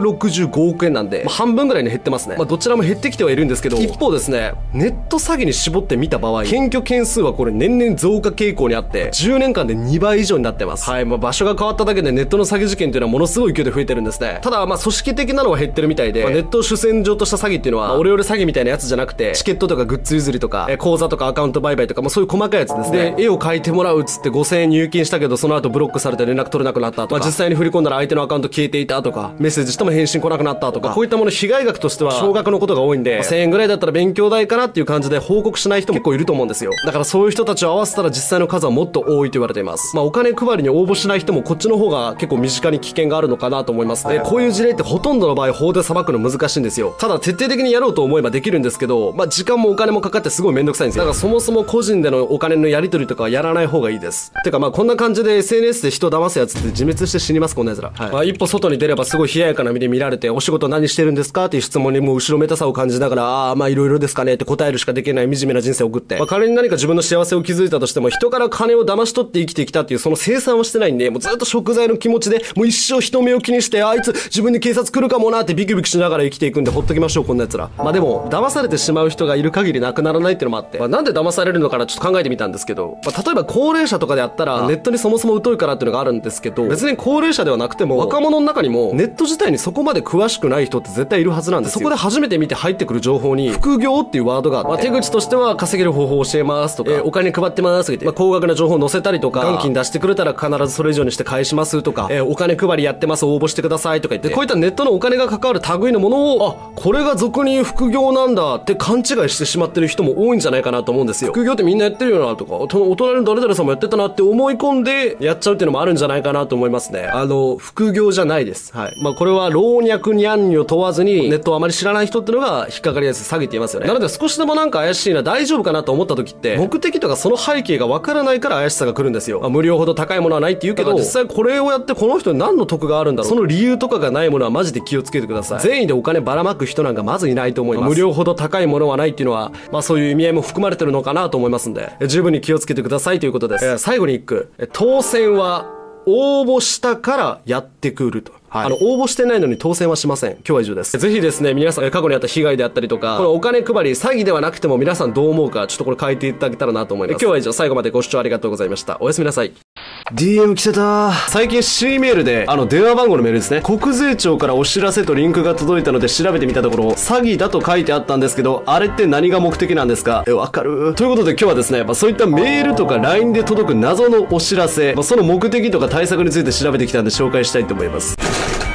565億円なんで、半分ぐらいに減ってますね。どちらも減ってきてはいるんですけど、一方ですね、ネット詐欺に絞ってみた場合、検挙件数はこれ年々増加傾向にあって10年間で2倍以上になってます。はい、場所が変わっただけでネットの詐欺事件っていうのはものすごい勢いで増えてるんですね。ただ組織的なのは減ってるみたいで、ネットを主戦場とした詐欺っていうのはオレオレ詐欺みたいなやつじゃなくて、チケットとかグッズ譲りとか口座とかアカウント売買とか、そういう細かいやつですね。で絵を描いてもらうっつって5000円入金したけどその後ブロックされて連絡取れなくなったとか、実際に振り込んだら相手のアカウント消えていたとか、メッセージしても返信来なくなったとか、こういったもの被害額としては少額のことが多いんで、1000円ぐらいだったら勉強代かなっていう感じで報告しない人も結構いると思うんですよ。だからそういう人たちを合わせたら実際の数はもっと多いと言われています。お金配りに応募しない人もこっちの方が結構身近に危険があるのかなと思いますね。こういう事例ってほとんどの場合法で裁くの難しいんですよ。ただ徹底的にやろうと思えばできるんですけど、時間もお金もかかってすごいめんどくさいんですよ。だからそもそも個人でのお金のやり取りとかはやらない方がいいです。てかこんな感じで SNS で人を騙すやつって自滅して死にます、こんなやつら。一歩外に出ればすごい冷ややかな目で見られて、お仕事何してるんですかっていう質問にもう後ろめたさを感じながら、いろいろですかねって答えるしかできない惨めな人生を送って、仮に何か自分の幸せを築いたとしても人から金を騙し取って生きてきたっていうその清算をしてないんで、もうずっと贖罪の気持ちでもう一生人目を気にして、あいつ自分に警察来るかもなってビクビクしながら生きていくんでほっときましょう、こんなやつら。でも騙されてしまう人がいる限りなくならないっていうのもあって、なんで騙されるのかなちょっと考えてみたんですけど、例えば高齢者とかであったらネットにそもそも疎いからっていうのがあるんですけど、別に高齢者ではなくても若者の中にもネット自体にそこまで詳しくない人って絶対いるはずなんですよ。そこで初めて見て入ってくる情報に副業っていうワードがあって、手口としては稼げる方法を教えますとか、お金配ってますとか言って、高額な情報を載せたりとか、元金出してくれたら必ずそれ以上にして返しますとか、お金配りやってます、応募してくださいとか言って、こういったネットのお金が関わる類のものを、これが俗に言う副業なんだって勘違いしてしまってる人も多いんじゃないかなと思うんですよ。副業ってみんなやってるよなとか、お隣の誰々さんもやってたなって思い込んでやっちゃうっていうのもあるんじゃないかなと思いますね。副業じゃないです。はい。これは老若にゃんにを問わずにネットをあまり知らない人っていうのが引っかかりやすい詐欺って言いますよね。なので少しでもなんか怪しいな、大丈夫かなと思った時って目的とかその背景がわからないから怪しさが来るんですよ。無料ほど高いものはないって言うけど、実際これをやってこの人に何の得があるんだろう、その理由とかがないものはマジで気をつけてください。善意でお金ばらまく人なんかまずいないと思います。無料ほど高いものはないっていうのはそういう意味合いも含まれてるのかなと思いますんで、十分に気をつけてください。 くださいということです。最後に一句。当選は応募したからやってくると。はい。応募してないのに当選はしません。今日は以上です。ぜひですね、皆さん、過去にあった被害であったりとか、このお金配り、詐欺ではなくても皆さんどう思うか、ちょっとこれ書いていただけたらなと思います。今日は以上、最後までご視聴ありがとうございました。おやすみなさい。 DM 来てた。 最近 C メールで、電話番号のメールですね。国税庁からお知らせとリンクが届いたので調べてみたところ、詐欺だと書いてあったんですけど、あれって何が目的なんですか？わかる。ということで今日はですね、そういったメールとか LINE で届く謎のお知らせ、その目的とか対策について調べてきたんで紹介したいと思います。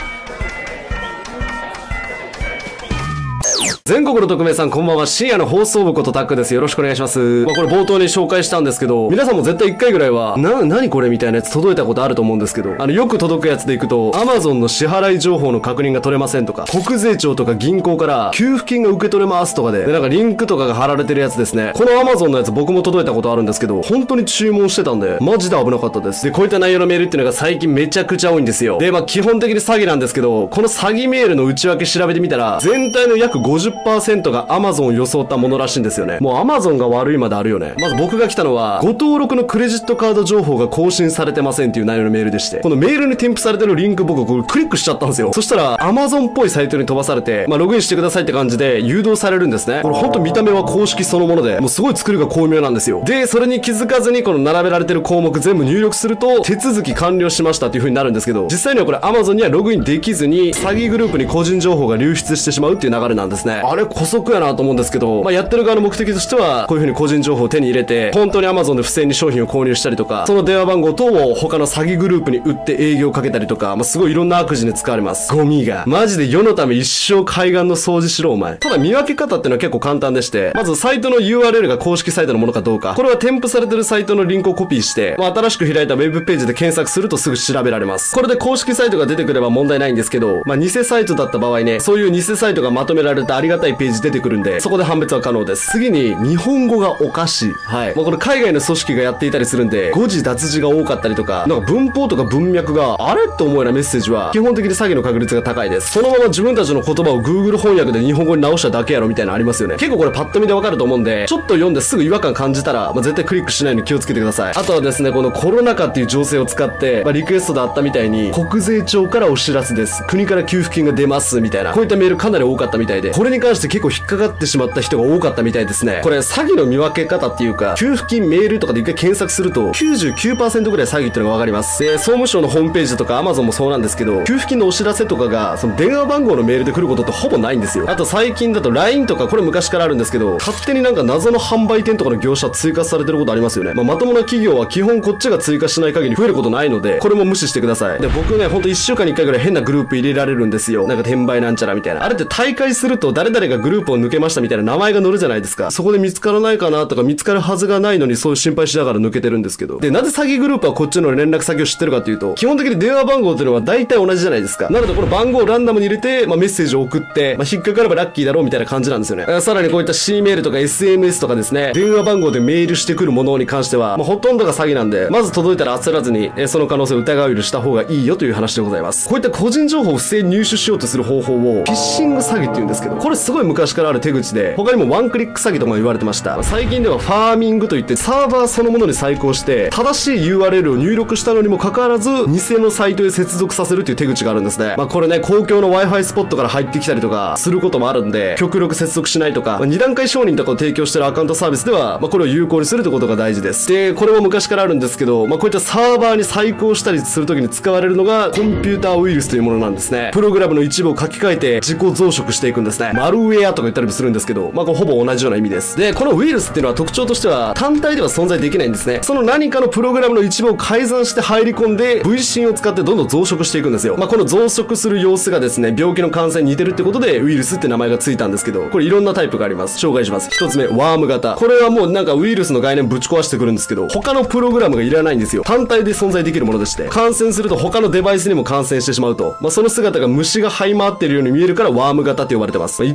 全国の特命さんこんばんは。深夜の放送部ことタックです。よろしくお願いします。これ冒頭に紹介したんですけど、皆さんも絶対1回ぐらいは、何これみたいなやつ届いたことあると思うんですけど、よく届くやつでいくと、Amazon の支払い情報の確認が取れませんとか、国税庁とか銀行から給付金が受け取れますとかで、なんかリンクとかが貼られてるやつですね。この Amazon のやつ僕も届いたことあるんですけど、本当に注文してたんで、マジで危なかったです。で、こういった内容のメールっていうのが最近めちゃくちゃ多いんですよ。で、基本的に詐欺なんですけど、この詐欺メールの内訳調べてみたら、全体の約 50% が Amazon を装ったものらしいんですよね。もう Amazon が悪いまであるよね。まず僕が来たのは、ご登録のクレジットカード情報が更新されてませんっていう内容のメールでして、このメールに添付されてるリンク僕これクリックしちゃったんですよ。そしたら Amazon っぽいサイトに飛ばされて、ログインしてくださいって感じで誘導されるんですね。これほんと見た目は公式そのもので、もうすごい作りが巧妙なんですよ。で、それに気づかずにこの並べられてる項目全部入力すると、手続き完了しましたっていう風になるんですけど、実際にはこれ Amazon にはログインできずに、詐欺グループに個人情報が流出してしまうっていう流れなんですね。あれ姑息やなと思うんですけど、やってる側の目的としては、こういう風に個人情報を手に入れて、本当に Amazon で不正に商品を購入したりとか、その電話番号等を他の詐欺グループに売って営業をかけたりとか、すごいいろんな悪事に使われます。ゴミが。マジで世のため一生海岸の掃除しろお前。ただ見分け方っていうのは結構簡単でして、まずサイトの URL が公式サイトのものかどうか、これは添付されてるサイトのリンクをコピーして、新しく開いたウェブページで検索するとすぐ調べられます。これで公式サイトが出てくれば問題ないんですけど、偽サイトだった場合ね、そういう偽サイトがまとめられたありがたいページ出てくるんで、そこで判別は可能です。次に、日本語がおかしい。はい。これ海外の組織がやっていたりするんで、誤字脱字が多かったりとか、文法とか文脈があれって思うようなメッセージは、基本的に詐欺の確率が高いです。そのまま自分たちの言葉を Google 翻訳で日本語に直しただけやろみたいなのありますよね。結構これパッと見でわかると思うんで、ちょっと読んですぐ違和感感じたら、絶対クリックしないように気をつけてください。あとはですね、このコロナ禍っていう情勢を使って、リクエストであったみたいに、国税庁からお知らせです。国から給付金が出ます。みたいな。こういったメールかなり多かったみたいで、これに関して結構引っかかってしまった人が多かったみたいですね。これ詐欺の見分け方っていうか、給付金メールとかで一回検索すると、99% ぐらい詐欺っていうのがわかります。で、総務省のホームページとか Amazon もそうなんですけど、給付金のお知らせとかが、その電話番号のメールで来ることってほぼないんですよ。あと最近だと LINE とか、これ昔からあるんですけど、勝手に謎の販売店とかの業者追加されてることありますよね。まともな企業は基本こっちが追加しない限り増えることないので、これも無視してください。で、僕ね、ほんと1週間に1回ぐらい変なグループ入れられるんですよ。転売なんちゃらみたいな。あれって大会すると誰々がグループを抜けましたみたいな名前が載るじゃないですか。そこで見つからないかなとか見つかるはずがないのにそういう心配しながら抜けてるんですけど。で、なぜ詐欺グループはこっちの連絡先を知ってるかっていうと、基本的に電話番号っていうのは大体同じじゃないですか。なのでこの番号をランダムに入れて、メッセージを送って、引っかかればラッキーだろうみたいな感じなんですよね。さらにこういった C メールとか SMS とかですね、電話番号でメールしてくるものに関しては、ほとんどが詐欺なんで、まず届いたら焦らずに、その可能性を疑うようにした方がいいよという話でございます。こういった個人情報を不正に入手しようとする方法を、フィッシング詐欺って言うんですけど、これすごい昔からある手口で、他にもワンクリック詐欺とかも言われてました。最近ではファーミングといってサーバーそのものに再興して、正しい URL を入力したのにもかかわらず、偽のサイトへ接続させるっていう手口があるんですね。これね、公共の Wi-Fi スポットから入ってきたりとか、することもあるんで、極力接続しないとか、2段階承認とかを提供してるアカウントサービスでは、これを有効にするってことが大事です。で、これも昔からあるんですけど、こういったサーバーに再興したりするときに使われるのが、コンピューターウイルスというものなんですね。プログラムの一部を書き換えて、自己増殖していくんですね。マルウェアとか言ったりもするんですけど、これほぼ同じような意味です。で、このウイルスっていうのは特徴としては、単体では存在できないんですね。その何かのプログラムの一部を改ざんして入り込んで、V 芯を使ってどんどん増殖していくんですよ。この増殖する様子がですね、病気の感染に似てるってことで、ウイルスって名前がついたんですけど、これいろんなタイプがあります。紹介します。一つ目、ワーム型。これはもうウイルスの概念ぶち壊してくるんですけど、他のプログラムがいらないんですよ。単体で存在できるものでして、感染すると他のデバイスにも感染してしまうと、その姿が虫が這い回ってるように見えるからワーム型って呼ばれてます。一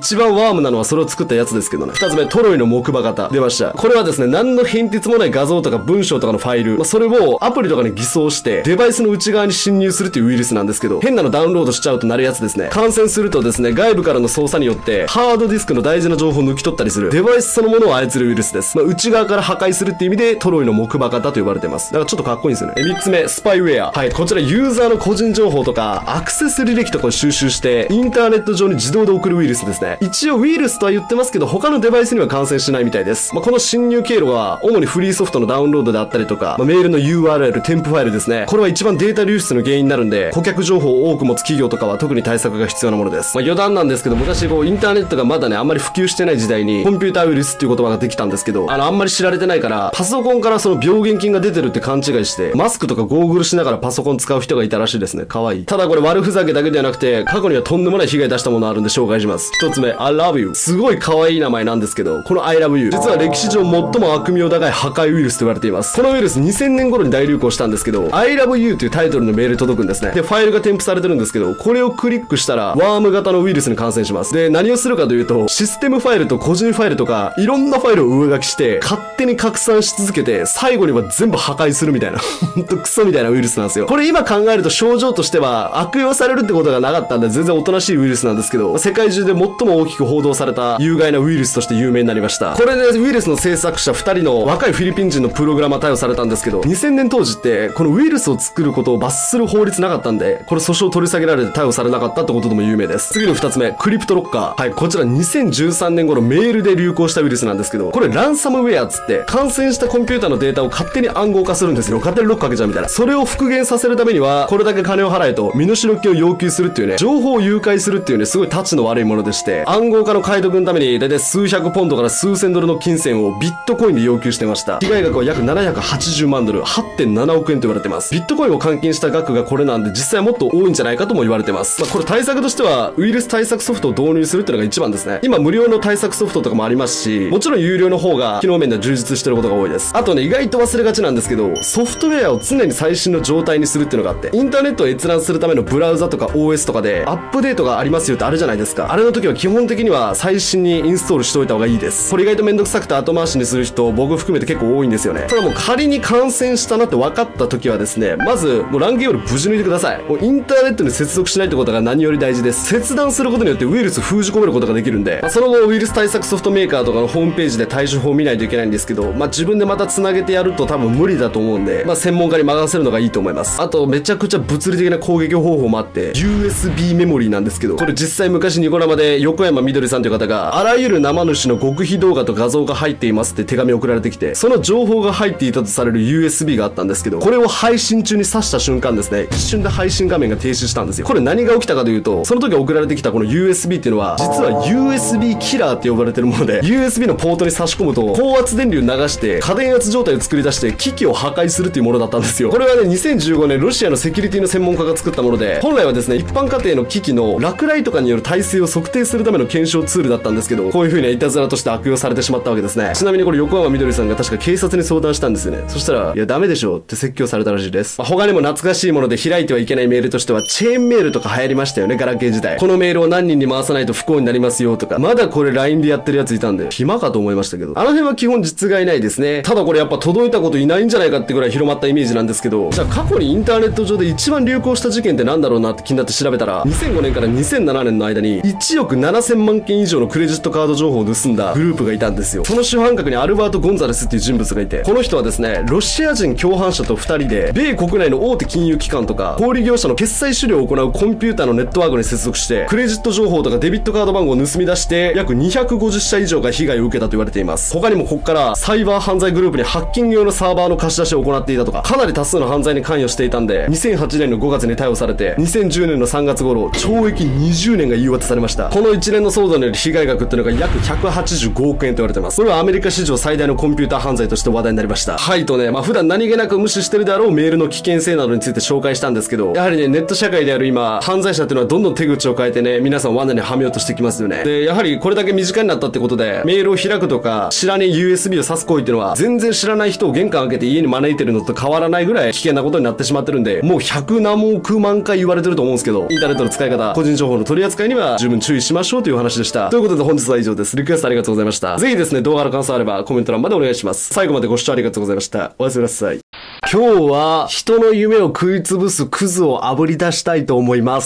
一番ワームなのはそれを作ったやつですけどね。2つ目、トロイの木馬型。出ました。これはですね、何の変哲もない画像とか文章とかのファイル、それをアプリとかに偽装して、デバイスの内側に侵入するっていうウイルスなんですけど、変なのダウンロードしちゃうとなるやつですね。感染するとですね、外部からの操作によって、ハードディスクの大事な情報を抜き取ったりする、デバイスそのものを操るウイルスです。内側から破壊するっていう意味で、トロイの木馬型と呼ばれてます。だからちょっとかっこいいんですよね。3つ目、スパイウェア。はい、こちらユーザーの個人情報とか、アクセス履歴とかを収集して、インターネット上に自動で送るウイルスですね。一応ウイルスとは言ってますけど、他のデバイスには感染しないみたいです。この侵入経路は、主にフリーソフトのダウンロードであったりとか、メールの URL、添付ファイルですね。これは一番データ流出の原因になるんで、顧客情報を多く持つ企業とかは特に対策が必要なものです。余談なんですけど、昔インターネットがまだね、あんまり普及してない時代に、コンピューターウイルスっていう言葉ができたんですけど、あんまり知られてないから、パソコンからその病原菌が出てるって勘違いして、マスクとかゴーグルしながらパソコン使う人がいたらしいですね。かわいい。ただこれ悪ふざけだけではなくて、過去にはとんでもない被害出したものあるんで紹介します。1つ目、I love you。すごい可愛い名前なんですけど、この I love you。実は歴史上最も悪名高い破壊ウイルスと言われています。このウイルス2000年頃に大流行したんですけど、I love you というタイトルのメール届くんですね。で、ファイルが添付されてるんですけど、これをクリックしたら、ワーム型のウイルスに感染します。で、何をするかというと、システムファイルと個人ファイルとか、いろんなファイルを上書きして、勝手に拡散し続けて、最後には全部破壊するみたいな、ほんとクソみたいなウイルスなんですよ。これ今考えると症状としては、悪用されるってことがなかったんで、全然おとなしいウイルスなんですけど、世界中で最も大きく報道された有害なウイルスとして有名になりました。これで、ウイルスの制作者2人の若いフィリピン人のプログラマー逮捕されたんですけど、2000年当時って、このウイルスを作ることを罰する法律なかったんで、これ訴訟取り下げられて逮捕されなかったってことでも有名です。次の2つ目、クリプトロッカー。はい、こちら2013年頃メールで流行したウイルスなんですけど、これランサムウェアっつって、感染したコンピューターのデータを勝手に暗号化するんですよ。勝手にロックかけちゃうみたいな。それを復元させるためには、これだけ金を払えと、身代金を要求するっていうね、情報を誘拐するっていうね、すごいタチの悪いものでして、暗号化の解読のために、だいたい数百ポンドから数千ドルの金銭をビットコインで要求してました。被害額は約780万ドル、8.7 億円と言われてます。ビットコインを換金した額がこれなんで、実際もっと多いんじゃないかとも言われてます。これ対策としては、ウイルス対策ソフトを導入するっていうのが一番ですね。今無料の対策ソフトとかもありますし、もちろん有料の方が機能面では充実してることが多いです。あとね、意外と忘れがちなんですけど、ソフトウェアを常に最新の状態にするっていうのがあって、インターネットを閲覧するためのブラウザとか OS とかでアップデートがありますよってあるじゃないですか。あれの時は基本的には最新にインストールしておいた方がいいです。これ意外とめんどくさくて後回しにする人、僕含めて結構多いんですよね。ただもう仮に感染したなって分かった時はですね、まずもうランゲームを無事抜いてください。もうインターネットに接続しないってことが何より大事です。切断することによってウイルス封じ込めることができるんで、その後ウイルス対策ソフトメーカーとかのホームページで対処法を見ないといけないんですけど、自分でまた繋げてやると多分無理だと思うんで、専門家に任せるのがいいと思います。あとめちゃくちゃ物理的な攻撃方法もあって、USB メモリーなんですけど、これ実際昔ニコ生で横山みどりさんという方が、あらゆる生主の極秘動画と画像が入っていますって手紙を送られてきて、その情報が入っていたとされる USB があったんですけど、これを配信中に挿した瞬間ですね、一瞬で配信画面が停止したんですよ。これ何が起きたかというと、その時送られてきたこの USB っていうのは、実は USB キラーって呼ばれてるもので、USB のポートに差し込むと、高圧電流流して過電圧状態を作り出して機器を破壊するっていうものだったんですよ。これはね、2015年ロシアのセキュリティの専門家が作ったもので、本来はですね、一般家庭の機器の落雷とかによる耐性を測定するための検証ツールだったんですけど、こういう風ないたずらとして悪用されてしまったわけですね。ちなみにこれ横山みどりさんが確か警察に相談したんですよね。そしたら、いやダメでしょって説教されたらしいです。他にも懐かしいもので開いてはいけないメールとしては、チェーンメールとか流行りましたよね、ガラケー時代。このメールを何人に回さないと不幸になりますよとか、まだこれ LINE でやってるやついたんで、暇かと思いましたけど、あの辺は基本実害ないですね。ただこれやっぱ届いたこといないんじゃないかってぐらい広まったイメージなんですけど、じゃあ過去にインターネット上で一番流行した事件ってなんだろうなって気になって調べたら、2005年から2007年の間に1億7000万件以上のクレジットカード情報を盗んだグループがいたんですよ。その主犯格にアルバート・ゴンザレスっていう人物がいて、この人はですね、ロシア人共犯者と2人で、米国内の大手金融機関とか小売業者の決済処理を行うコンピューターのネットワークに接続して、クレジット情報とかデビットカード番号を盗み出して、約250社以上が被害を受けたと言われています。他にもここからサイバー犯罪グループにハッキング用のサーバーの貸し出しを行っていたとか、かなり多数の犯罪に関与していたんで、2008年の5月に逮捕されて、2010年の3月頃、懲役20年が言い渡されました。この一連の騒動による被害額っていうのが約185億円と言われてます。これはアメリカ史上最大のコンピューター犯罪として話題になりました。はいとね、普段何気なく無視してるであろうメールの危険性などについて紹介したんですけど、やはりね、ネット社会である今、犯罪者っていうのはどんどん手口を変えてね、皆さん罠にはめようとしてきますよね。で、やはりこれだけ身近になったってことで、メールを開くとか、知らねえ USB を挿す行為っていうのは、全然知らない人を玄関開けて家に招いてるのと変わらないぐらい危険なことになってしまってるんで、もう100何億万回言われてると思うんですけど、インターネットの使い方、個人情報の取り扱いには十分注意しましょうょうという話でした。ということで本日は以上です。リクエストありがとうございました。ぜひですね、動画の感想あればコメント欄までお願いします。最後までご視聴ありがとうございました。おやすみなさい。今日は人の夢を食いつぶすクズを炙り出したいと思います。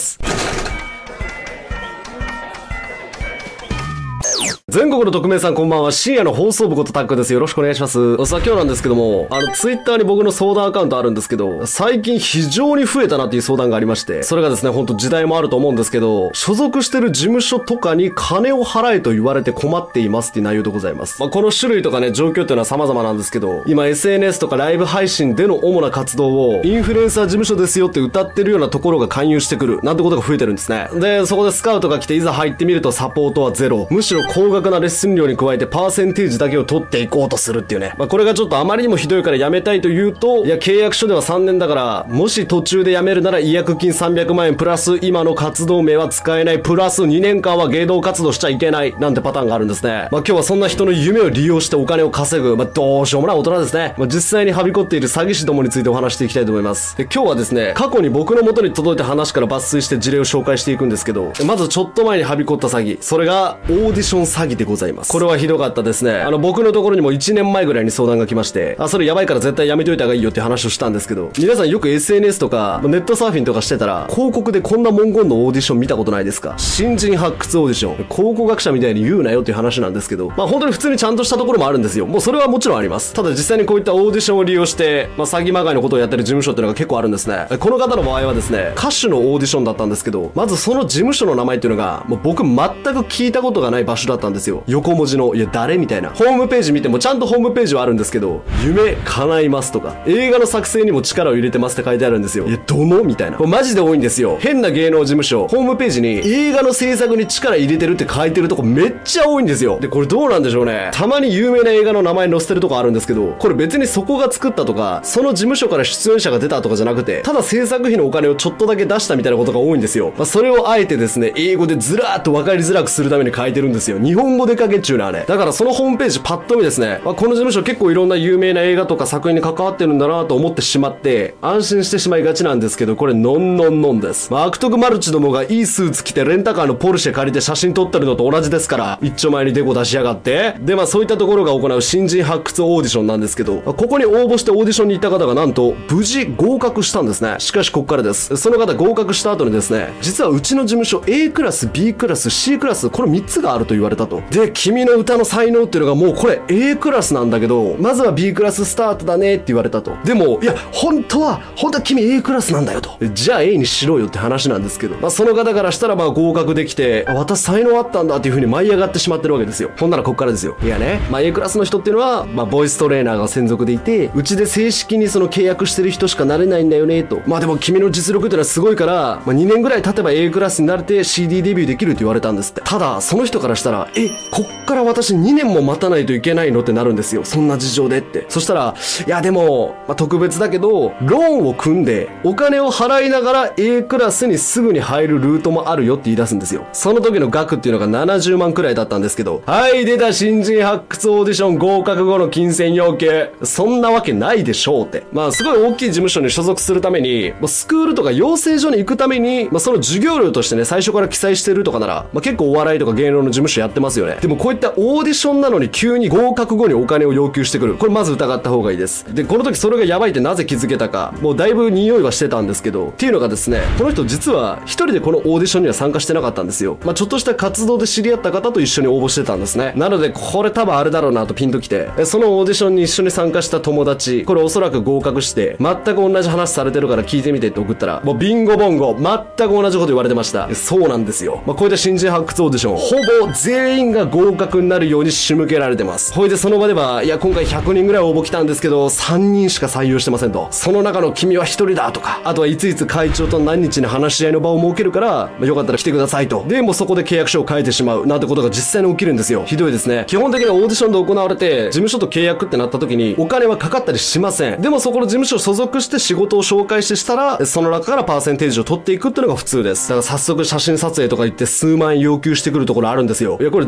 全国の匿名さんこんばんは。深夜の放送部ことタックです。よろしくお願いします。さあ今日なんですけども、ツイッターに僕の相談アカウントあるんですけど、最近非常に増えたなっていう相談がありまして、それがですね、ほんと時代もあると思うんですけど、所属してる事務所とかに金を払えと言われて困っていますっていう内容でございます。この種類とかね、状況っていうのは様々なんですけど、今 SNS とかライブ配信での主な活動を、インフルエンサー事務所ですよって歌ってるようなところが勧誘してくる、なんてことが増えてるんですね。で、そこでスカウトが来ていざ入ってみるとサポートはゼロ。むしろ高額なレッスン料に加えてパーセンテージだけを取っていこうとするっていうね。これがちょっとあまりにもひどいからやめたいと言うと、いや契約書では3年だから、もし途中で辞めるなら違約金300万円プラス今の活動名は使えないプラス2年間は芸能活動しちゃいけないなんてパターンがあるんですね。今日はそんな人の夢を利用してお金を稼ぐ、どうしようもない大人ですね。実際にはびこっている詐欺師どもについてお話していきたいと思います。で、今日はですね、過去に僕の元に届いた話から抜粋して事例を紹介していくんですけど、まずちょっと前にはびこった詐欺。それがオーディション詐欺でございます。これはひどかったですね。僕のところにも1年前ぐらいに相談が来まして、それやばいから絶対やめといた方がいいよって話をしたんですけど、皆さんよく SNS とか、ネットサーフィンとかしてたら、広告でこんな文言のオーディション見たことないですか？新人発掘オーディション。考古学者みたいに言うなよっていう話なんですけど、本当に普通にちゃんとしたところもあるんですよ。もうそれはもちろんあります。ただ実際にこういったオーディションを利用して、詐欺まがいのことをやってる事務所っていうのが結構あるんですね。この方の場合はですね、歌手のオーディションだったんですけど、まずその事務所の名前っていうのが、もう僕全く聞いたことがない場所だったんですよ。横文字の、いや誰みたいな。ホームページ見てもちゃんとホームページはあるんですけど、夢叶いますとか、映画の作成にも力を入れてますって書いてあるんですよ。いや、どのみたいな。これマジで多いんですよ。変な芸能事務所、ホームページに映画の制作に力入れてるって書いてるとこめっちゃ多いんですよ。で、これどうなんでしょうね。たまに有名な映画の名前載せてるとこあるんですけど、これ別にそこが作ったとか、その事務所から出演者が出たとかじゃなくて、ただ制作費のお金をちょっとだけ出したみたいなことが多いんですよ。それをあえてですね、英語でずらーっと分かりづらくするために書いてるんですよ。日本語で書けっちゅうのはね。だからそのホームページパッと見ですね、この事務所結構いろんな有名な映画とか作品に関わってるんだなと思ってしまって、安心してしまいがちなんですけど、これノンノンノンです。悪徳マルチどもがいいスーツ着てレンタカーのポルシェ借りて写真撮ってるのと同じですから、一丁前にデコ出しやがって。で、そういったところが行う新人発掘オーディションなんですけど、ここに応募してオーディションに行った方がなんと無事合格したんですね。しかしこっからです。その方合格した後にですね、実はうちの事務所 A クラス、B クラス、C クラス、この3つがあると言われたと。で、君の歌の才能っていうのがもうこれ A クラスなんだけど、まずは B クラススタートだねって言われたと。でも、いや、本当は君 A クラスなんだよと。じゃあ A にしろよって話なんですけど、その方からしたら合格できて、私才能あったんだっていう風に舞い上がってしまってるわけですよ。ほんならこっからですよ。いやね、A クラスの人っていうのは、ボイストレーナーが専属でいて、うちで正式にその契約してる人しかなれないんだよねと。でも君の実力っていうのはすごいから、2年ぐらい経てば A クラスになれて CD デビューできるって言われたんですって。ただ、その人からしたら、こっから私2年も待たないといけないのってなるんですよ。そんな事情でって。そしたら、いやでも、特別だけど、ローンを組んで、お金を払いながら A クラスにすぐに入るルートもあるよって言い出すんですよ。その時の額っていうのが70万くらいだったんですけど、はい、出た新人発掘オーディション合格後の金銭要求。そんなわけないでしょうって。すごい大きい事務所に所属するために、スクールとか養成所に行くために、その授業料としてね、最初から記載してるとかなら、結構お笑いとか芸能の事務所やってますよね。でもこういったオーディションなのに急に合格後にお金を要求してくる。これまず疑った方がいいです。で、この時それがやばいってなぜ気づけたか、もうだいぶ匂いはしてたんですけど、っていうのがですね、この人実は一人でこのオーディションには参加してなかったんですよ。ちょっとした活動で知り合った方と一緒に応募してたんですね。なので、これ多分あれだろうなとピンときて、そのオーディションに一緒に参加した友達、これおそらく合格して、全く同じ話されてるから聞いてみてって送ったら、もうビンゴボンゴ、全く同じこと言われてました。そうなんですよ。こういった新人発掘オーディション、ほぼ全員が合格になるように仕向けられてます。ほいでその場では、いや今回100人ぐらい応募来たんですけど、3人しか採用してませんと。その中の君は1人だとか、あとはいついつ会長と何日に話し合いの場を設けるから、よかったら来てくださいと。で、もうそこで契約書を書いてしまう、なんてことが実際に起きるんですよ。ひどいですね。基本的にオーディションで行われて、事務所と契約ってなった時に、お金はかかったりしません。でもそこの事務所所属して仕事を紹介してしたら、その中からパーセンテージを取っていくっていうのが普通です。だから早速写真撮影とか言って数万円要求してくるところあるんですよ。いや、これ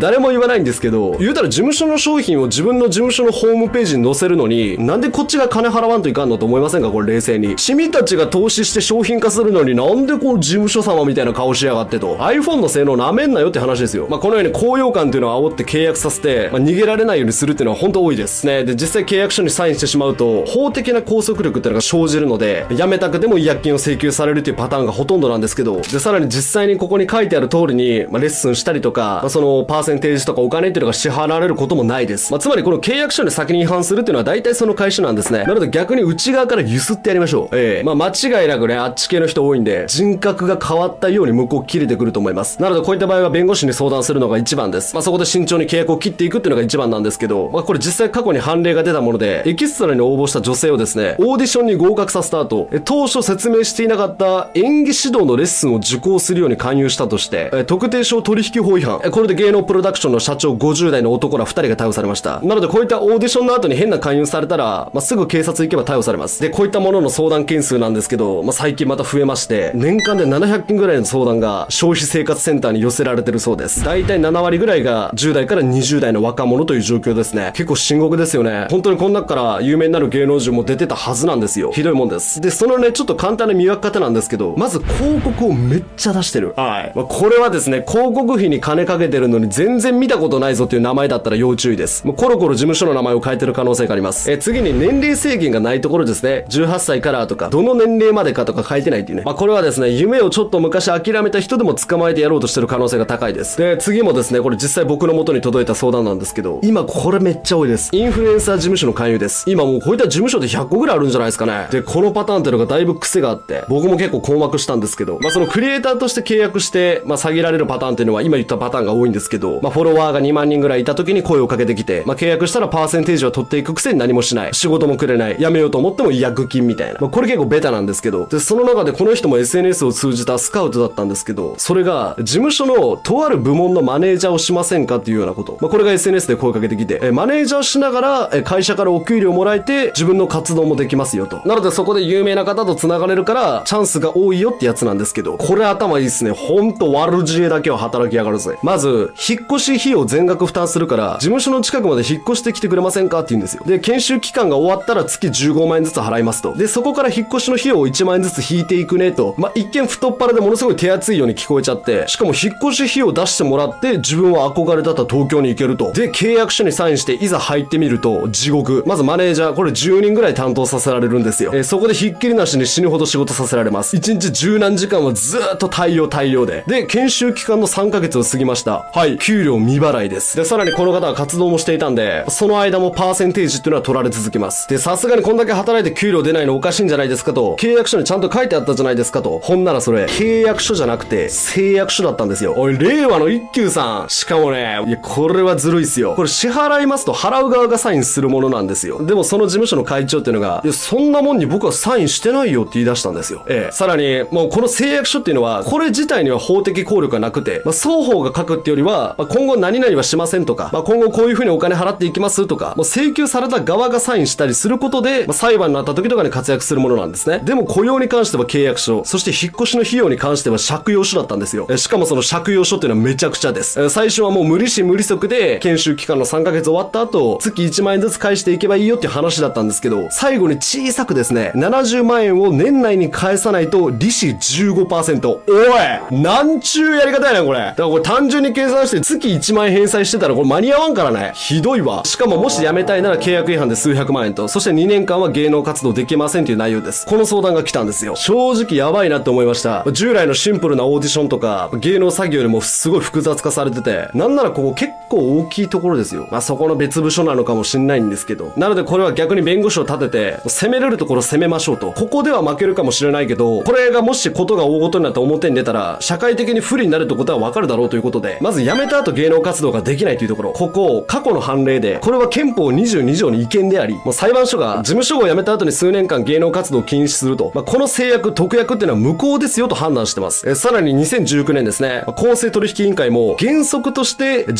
誰も言わないんですけど、言うたら事務所の商品を自分の事務所のホームページに載せるのに、なんでこっちが金払わんといかんのと思いませんか？これ冷静に。君たちが投資して商品化するのになんでこう事務所様みたいな顔しやがってと。iPhone の性能なめんなよって話ですよ。このように高揚感っていうのを煽って契約させて、逃げられないようにするっていうのは本当多いですね。で、実際契約書にサインしてしまうと、法的な拘束力っていうのが生じるので、辞めたくても違約金を請求されるっていうパターンがほとんどなんですけど、で、さらに実際にここに書いてある通りに、レッスンしたりとか、そのパーセンテージとかお金っていうのが支払われることもないです。つまりこの契約書に先に違反するっていうのは大体その会社なんですね。なので逆に内側から揺すってやりましょう。間違いなくね、あっち系の人多いんで、人格が変わったように向こう切れてくると思います。なのでこういった場合は弁護士に相談するのが一番です。そこで慎重に契約を切っていくっていうのが一番なんですけど、これ実際過去に判例が出たもので、エキストラに応募した女性をですね、オーディションに合格させた後、当初説明していなかった演技指導のレッスンを受講するように勧誘したとして、特定商取引法違反、これで芸能プロダクションの社長50代の男ら2人が逮捕されました。なのでこういったオーディションの後に変な勧誘されたら、すぐ警察行けば逮捕されます。で、こういったものの相談件数なんですけど、最近また増えまして、年間で700件ぐらいの相談が消費生活センターに寄せられてるそうです。だいたい7割ぐらいが10代から20代の若者という状況ですね。結構深刻ですよね。本当にこの中から有名になる芸能人も出てたはずなんですよ。ひどいもんです。で、そのね、ちょっと簡単な見分け方なんですけど、まず広告をめっちゃ出してる。はい。これはですね、広告費に金かけてるのに全然見たことないぞっていう名前だったら要注意です。コロコロ事務所の名前を変えてる可能性があります。次に年齢制限がないところですね。18歳からとか、どの年齢までかとか書いてないっていうね。これはですね、夢をちょっと昔諦めた人でも捕まえてやろうとしてる可能性が高いです。で、次もですね、これ実際僕の元に届いた相談なんですけど、今これめっちゃ多いです。インフルエンサー事務所の勧誘です。今もうこういった事務所で100個ぐらいあるんじゃないですかね。で、このパターンっていうのがだいぶ癖があって、僕も結構困惑したんですけど、そのクリエイターとして契約して、詐欺られるパターンっていうのは今言ったパターンが多いんですけど、フォロワーが2万人ぐらいいた時に声をかけてきて、契約したらパーセンテージは取っていくくせに何もしない。仕事もくれない。辞めようと思っても違約金みたいな。これ結構ベタなんですけど、で、その中でこの人も SNS を通じたスカウトだったんですけど、それが事務所のとある部門のマネージャーをしませんかっていうようなこと。これが SNS で声かけてきて、マネージャーしながら会社からお給料もらえて自分の活動もできますよと。なのでそこで有名な方と繋がれるからチャンスが多いよってやつなんですけど、これ頭いいっすね。ほんと悪知恵だけは働きやがるぜ。まず、引っ越し費用全額負担するから、事務所の近くまで引っ越してきてくれませんかって言うんですよ。で、研修期間が終わったら月15万円ずつ払いますと。で、そこから引っ越しの費用を1万円ずつ引いていくねと。一見太っ腹でものすごい手厚いように聞こえちゃって、しかも引っ越し費用出してもらって自分は憧れだった東京に行けると。で、契約書にサインしていざ入ってみると、地獄。まずマネージャー、これ10人ぐらい担当させられるんですよ。そこでひっきりなしに死ぬほど仕事させられます。1日10何時間はずーっと対応で。で、研修期間の3ヶ月を過ぎました。はい、給料未払いです。で、さらにこの方は活動もしていたんで、その間もパーセンテージっていうのは取られ続けます。で、さすがにこんだけ働いて給料出ないのおかしいんじゃないですかと、契約書にちゃんと書いてあったじゃないですかと。ほんならそれ、契約書じゃなくて、誓約書だったんですよ。おい、令和の一休さん。しかもね、いや、これはずるいっすよ。これ支払いますと払う側がサインするものなんですよ。でもその事務所の会長っていうのが、いや、そんなもんに僕はサインしてないよって言い出したんですよ。さらに、もうこの誓約書っていうのは、これ自体には法的効力がなくて、双方が書くってよりは、今後何々はしませんとか、今後こういう風にお金払っていきますとか、もう請求された側がサインしたりすることで、裁判になった時とかに活躍するものなんですね。でも雇用に関しては契約書、そして引っ越しの費用に関しては借用書だったんですよ。しかもその借用書っていうのはめちゃくちゃです。最初はもう無利子無利息で、研修期間の3ヶ月終わった後、月1万円ずつ返していけばいいよっていう話だったんですけど、最後に小さくですね、70万円を年内に返さないと利子 15%。おい、なんちゅうやり方やねんこれ。だからこれ単純に計算して月1万円返済してたらこれ間に合わんからね。ひどいわ。しかももし辞めたいなら契約違反で数百万円と、そして2年間は芸能活動できませんという内容です。この相談が来たんですよ。正直やばいなって思いました。従来のシンプルなオーディションとか芸能作業よりもすごい複雑化されてて、なんならここ結構大きいところですよ。そこの別部署なのかもしんないんですけど、なのでこれは逆に弁護士を立てて攻めれるところ攻めましょうと。ここでは負けるかもしれないけど、これがもしことが大ごとになって表に出たら社会的に不利になるってことはわかるだろうということで、まず辞めた後芸能活動ができないというところ、ここ過去の判例で、これは憲法22条に違憲であり、もう裁判所が事務所を辞めた後に数年間芸能活動を禁止すると、この制約特約っていうのは無効ですよと判断してます。さらに2019年ですね、公正取引委員会も原則として事務所側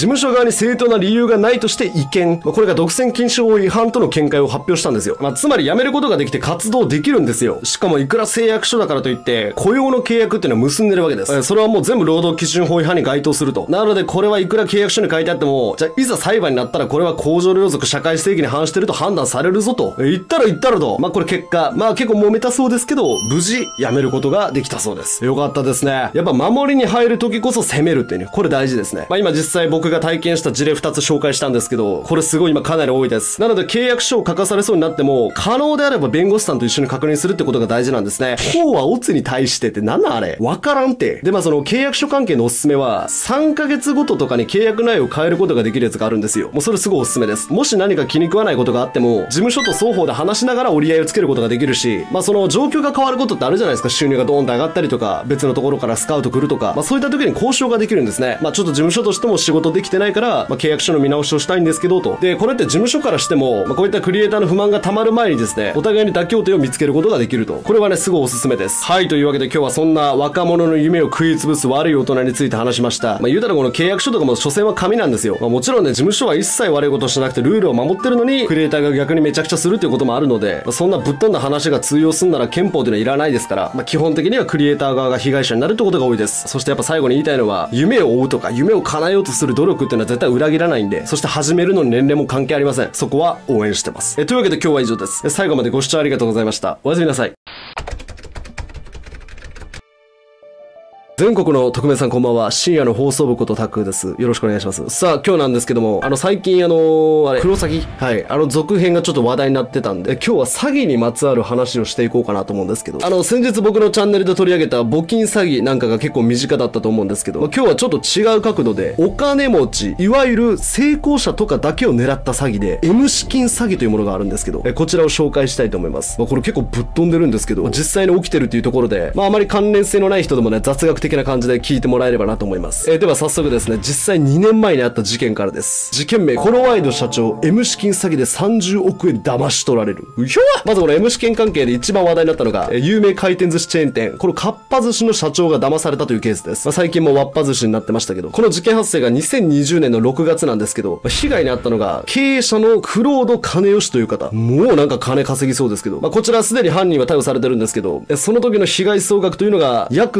側に正当な理由がないとして違憲。これが独占禁止法違反との見解を発表したんですよ。つまり辞めることができて活動できるんですよ。しかもいくら誓約書だからといって雇用の契約っていうのは結んでるわけです。それはもう全部労働基準法違反に該当すると。なのでこれはいくら契約書に書いてあっても、じゃあいざ裁判になったらこれは公序良俗社会正義に反してると判断されるぞと。言ったらと。これ結果、結構揉めたそうですけど、無事辞めることができたそうです。よかったですね。やっぱ守りに入る時こそ攻めるっていうね。これ大事ですね。今実際僕が体験した事例2つ紹介したんですけど、これすごい今かなり多いです。なので契約書を書かされそうになっても、可能であれば弁護士さんと一緒に確認するってことが大事なんですね。法はオツに対してってなんなんあれわからんって。でその契約書関係のおすすめは、3ヶ月ごととかに契約内容を変えることができるやつがあるんですよ。もうそれすごいおすすめです。もし何か気に食わないことがあっても、事務所と双方で話しながら折り合いをつけることができるし、その状況が変わることってあるじゃないですか。収入がドーンと上がったりとか、別のところからスカウト来るとか、そういった時に交渉ができるんですね。ちょっと事務所としても仕事できてないから、契約書の見直しをしたいんですけど、と。で、これって事務所からしても、こういったクリエイターの不満が溜まる前にですね、お互いに妥協点を見つけることができると。これはね、すごいおすすめです。はい、というわけで今日はそんな若者の夢を食い潰す悪い大人について話しました。言うたらこの契約書とかも所詮は紙なんですよ。もちろんね、事務所は一切悪いことしなくてルールを守ってるのに、クリエイターが逆にめちゃくちゃするっていうこともあるので、そんなぶっ飛んだ話が通用すんなら憲法っていうのはいらないですから、基本的にはクリエイター側が被害者になるってことが多いです。そしてやっぱ最後に言いたいのは、夢を追うとか夢を叶えようとする努力っていうのは絶対裏切らないんで、そして始めるのに年齢も関係ありません。そこは応援してます。というわけで今日は以上です。最後までご視聴ありがとうございました。おやすみなさい。全国の特命さんこんばんは。深夜の放送部ことタックです。よろしくお願いします。さあ、今日なんですけども、最近クロサギはい。続編がちょっと話題になってたんで、今日は詐欺にまつわる話をしていこうかなと思うんですけど、先日僕のチャンネルで取り上げた募金詐欺なんかが結構身近だったと思うんですけど、今日はちょっと違う角度で、お金持ち、いわゆる成功者とかだけを狙った詐欺で、M 資金詐欺というものがあるんですけど、こちらを紹介したいと思います。これ結構ぶっ飛んでるんですけど、実際に起きてるっていうところで、あまり関連性のない人でもね、雑学的な感じで聞いてもらえればなと思います。では早速ですね、実際2年前にあった事件からです。事件名、コロワイド社長 M 資金詐欺で30億円騙し取られる。まずこの M 資金関係で一番話題になったのが、有名回転寿司チェーン店、このかっぱ寿司の社長が騙されたというケースです。最近もわっぱ寿司になってましたけど、この事件発生が2020年の6月なんですけど、被害に遭ったのが経営者のクロード金吉という方。もうなんか金稼ぎそうですけど、こちらすでに犯人は逮捕されてるんですけど、その時の被害総額というのが約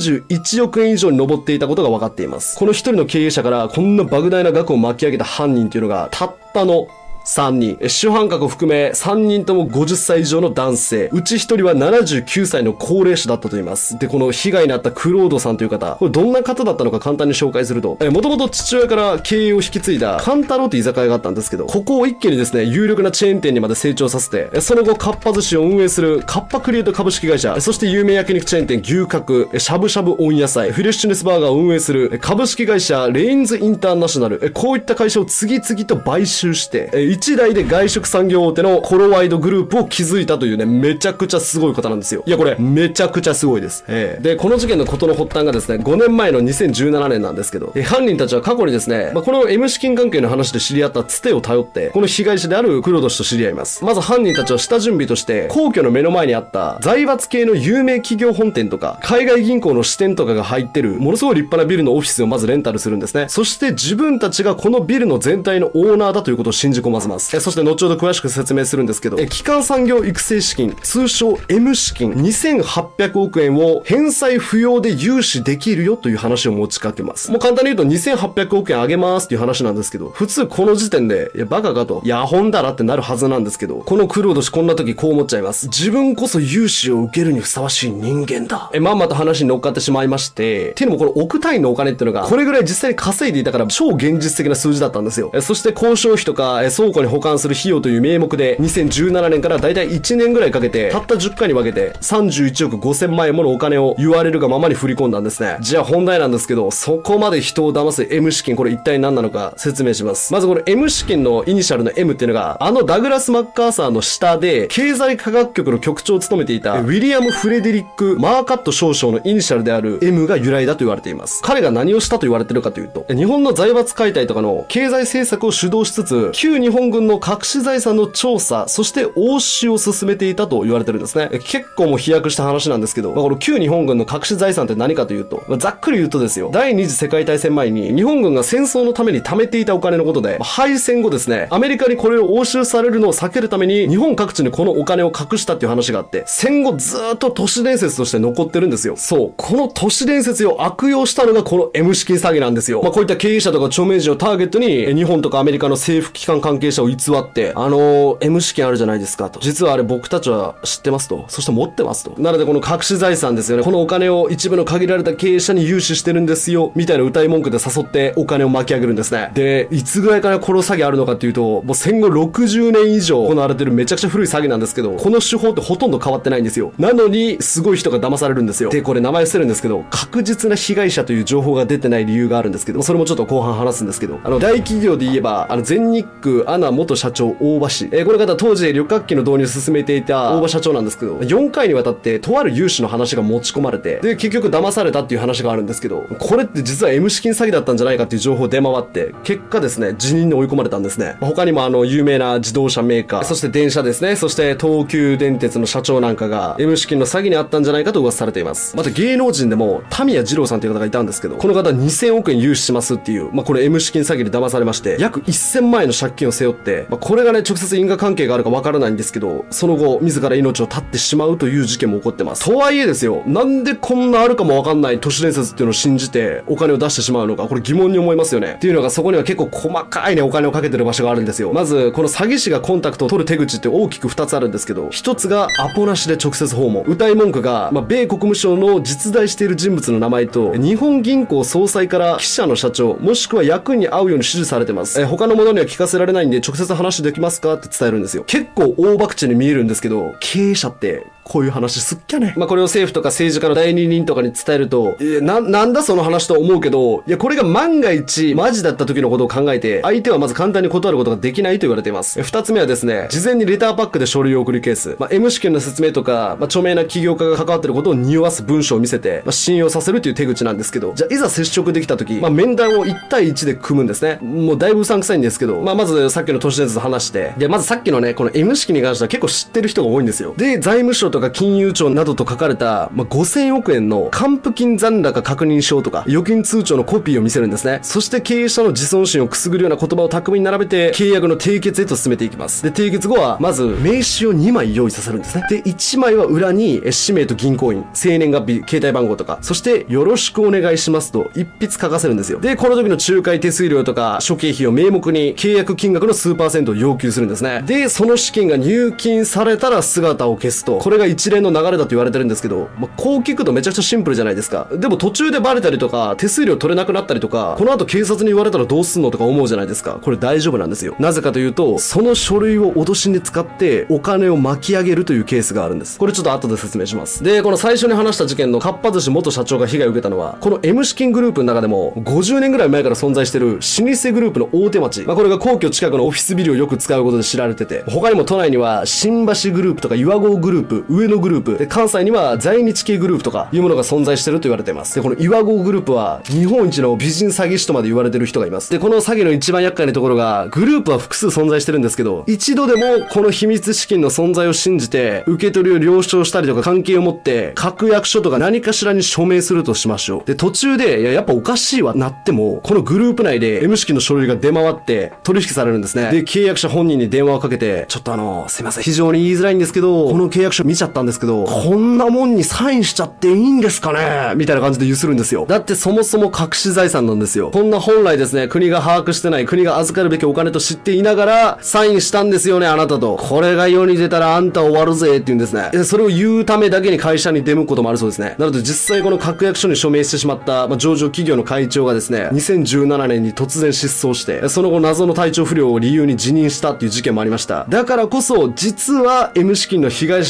31億円以上に上っていたことが分かっています。この一人の経営者からこんな莫大な額を巻き上げた犯人というのがたったの3人。主犯格を含め3人とも50歳以上の男性。うち1人は79歳の高齢者だったと言います。で、この被害に遭ったクロードさんという方。これどんな方だったのか簡単に紹介すると、もともと父親から経営を引き継いだカンタロウという居酒屋があったんですけど、ここを一気にですね、有力なチェーン店にまで成長させて、その後かっぱ寿司を運営するカッパクリエイト株式会社、そして有名焼肉チェーン店牛角、しゃぶしゃぶ温野菜、フレッシュネスバーガーを運営する株式会社レインズインターナショナル、こういった会社を次々と買収して、一代で外食産業大手のコロワイドグループを築いたというね、めちゃくちゃすごい方なんですよ。いや、これ、めちゃくちゃすごいです。で、この事件のことの発端がですね、5年前の2017年なんですけど、犯人たちは過去にですね、この M 資金関係の話で知り合ったつてを頼って、この被害者であるクロード氏と知り合います。まず犯人たちは下準備として、皇居の目の前にあった財閥系の有名企業本店とか、海外銀行の支店とかが入ってる、ものすごい立派なビルのオフィスをまずレンタルするんですね。そして自分たちがこのビルの全体のオーナーだということを信じ込ませます。そして後ほど詳しく説明するんですけど、基幹産業育成資金、通称 M 資金2800億円を返済不要で融資できるよという話を持ちかけます。もう簡単に言うと2800億円あげますっていう話なんですけど、普通この時点で、いやバカかと、いやほんだらってなるはずなんですけど、このクロード氏こんな時こう思っちゃいます。自分こそ融資を受けるにふさわしい人間だ。まんまと話に乗っかってしまいまして、っていうのもこの億単位のお金っていうのが、これぐらい実際に稼いでいたから超現実的な数字だったんですよ。そして交渉費とか、倉庫に保管する費用という名目で、2017年からだいたい1年ぐらいかけて、たった10回に分けて、31億5000万円ものお金を言われるがままに振り込んだんですね。じゃあ本題なんですけど、そこまで人を騙す M 資金、これ一体何なのか説明します。まずこの M 資金のイニシャルの M っていうのが、ダグラス・マッカーサーの下で、経済科学局の局長を務めていた、ウィリアム・フレデリック・マーカット少将のイニシャルである M が由来だと言われています。彼が何をしたと言われているかというと、日本の財閥解体とかの経済政策を主導しつつ、旧日本本軍の隠し財産の調査、そして押収を進めていたと言われてるんですね。結構もう飛躍した話なんですけど、この旧日本軍の隠し財産って何かというと、ざっくり言うとですよ、第二次世界大戦前に日本軍が戦争のために貯めていたお金のことで、敗戦後ですね、アメリカにこれを押収されるのを避けるために日本各地にこのお金を隠したっていう話があって、戦後ずーっと都市伝説として残ってるんですよ。そう、この都市伝説を悪用したのがこの M 資金詐欺なんですよ。こういった経営者とか著名人をターゲットに日本とかアメリカの政府機関関係者を偽って、M 資金あるじゃないですかと。実はあれ僕たちは知ってますと。そして持ってますと。なのでこの隠し財産ですよね。このお金を一部の限られた経営者に融資してるんですよ。みたいな歌い文句で誘ってお金を巻き上げるんですね。で、いつぐらいからこの詐欺あるのかっていうと、もう戦後60年以上行われてるめちゃくちゃ古い詐欺なんですけど、この手法ってほとんど変わってないんですよ。なのに、すごい人が騙されるんですよ。で、これ名前捨てるんですけど、確実な被害者という情報が出てない理由があるんですけど、それもちょっと後半話すんですけど、大企業で言えば、全日空アナ元社長大場氏。この方当時旅客機の導入を進めていた大場社長なんですけど、4回にわたってとある融資の話が持ち込まれて、で、結局騙されたっていう話があるんですけど、これって実は M 資金詐欺だったんじゃないかっていう情報出回って、結果ですね、辞任に追い込まれたんですね。他にも有名な自動車メーカー、そして電車ですね、そして東急電鉄の社長なんかが M 資金の詐欺にあったんじゃないかと噂されています。また芸能人でも、田宮二郎さんという方がいたんですけど、この方2000億円融資しますっていう、これ M 資金詐欺で騙されまして、約1000万円の借金を背負って、これがね、直接因果関係があるかわからないんですけど、その後、自ら命を絶ってしまうという事件も起こってます。とはいえですよ、なんでこんなあるかもわかんない都市伝説っていうのを信じて、お金を出してしまうのか、これ疑問に思いますよね。っていうのが、そこには結構細かいね、お金をかけてる場所があるんですよ。まず、この詐欺師がコンタクトを取る手口って大きく2つあるんですけど、1つがアポなしで直接訪問。歌い文句が、米国務省の実在している人物の名前と、日本銀行総裁から記者の社長、もしくは役員に会うように指示されてます。他の者には聞かせられないんで、直接話できますかって伝えるんですよ。結構大博打に見えるんですけど、経営者って、こういう話すっきゃね。これを政府とか政治家の代理人とかに伝えると、なんだその話と思うけど、いや、これが万が一、マジだった時のことを考えて、相手はまず簡単に断ることができないと言われています。二つ目はですね、事前にレターパックで書類を送るケース。M 試験の説明とか、著名な起業家が関わってることを匂わす文章を見せて、信用させるという手口なんですけど、じゃあいざ接触できた時、面談を1対1で組むんですね。もうだいぶうさんくさいんですけど、まずさっきの都市伝説話して、で、まずさっきのね、この M 式に関しては結構知ってる人が多いんですよ。で、財務省とか金融庁などと書かれた、5000億円の還付金残高確認書とか、預金通帳のコピーを見せるんですね。そして経営者の自尊心をくすぐるような言葉を巧みに並べて、契約の締結へと進めていきます。で、締結後は、まず、名刺を2枚用意させるんですね。で、1枚は裏に、氏名と銀行員、生年月日、携帯番号とか、そして、よろしくお願いしますと、一筆書かせるんですよ。で、この時の仲介手数料とか、諸経費を名目に、契約金額の数%を要求するんですね。で、その資金が入金されたら姿を消すと、これが一連の流れだと言われてるんですけど、こう聞くとめちゃくちゃシンプルじゃないですか。でも途中でバレたりとか、手数料取れなくなったりとか、この後警察に言われたらどうすんのとか思うじゃないですか。これ大丈夫なんですよ。なぜかというと、その書類を脅しに使ってお金を巻き上げるというケースがあるんです。これちょっと後で説明します。で、この最初に話した事件のかっぱ寿司元社長が被害を受けたのは、この M 資金グループの中でも50年ぐらい前から存在している老舗グループの大手町。これが皇居近くのオフィスビルをよく使うことで知られてて、他にも都内には新橋グループとか岩合グループ、上野グループ、で関西には在日系グループとかいうものが存在してると言われています。で、この岩合グループは日本一の美人詐欺師とまで言われてる人がいます。で、この詐欺の一番厄介なところが、グループは複数存在してるんですけど、一度でもこの秘密資金の存在を信じて、受け取りを了承したりとか関係を持って、各役所とか何かしらに署名するとしましょう。で、途中で、やっぱおかしいわなっても、このグループ内で M 式の書類が出回って取引されるんですね。で、契約者本人に電話をかけて、ちょっとすいません。非常に言いづらいんですけど、この契約書見ちゃったんですけど、こんなもんにサインしちゃっていいんですかねみたいな感じでゆするんですよ。だってそもそも隠し財産なんですよ。こんな本来ですね、国が把握してない、国が預かるべきお金と知っていながら、サインしたんですよね、あなたと。これが世に出たらあんた終わるぜって言うんですね。それを言うためだけに会社に出向くこともあるそうですね。なので実際この確約書に署名してしまった、上場企業の会長がですね、2017年に突然失踪して、その後謎の体調不良を理由に辞任したっていう事件もありました。だからこそ、実は M 資金の被害者だったんじゃ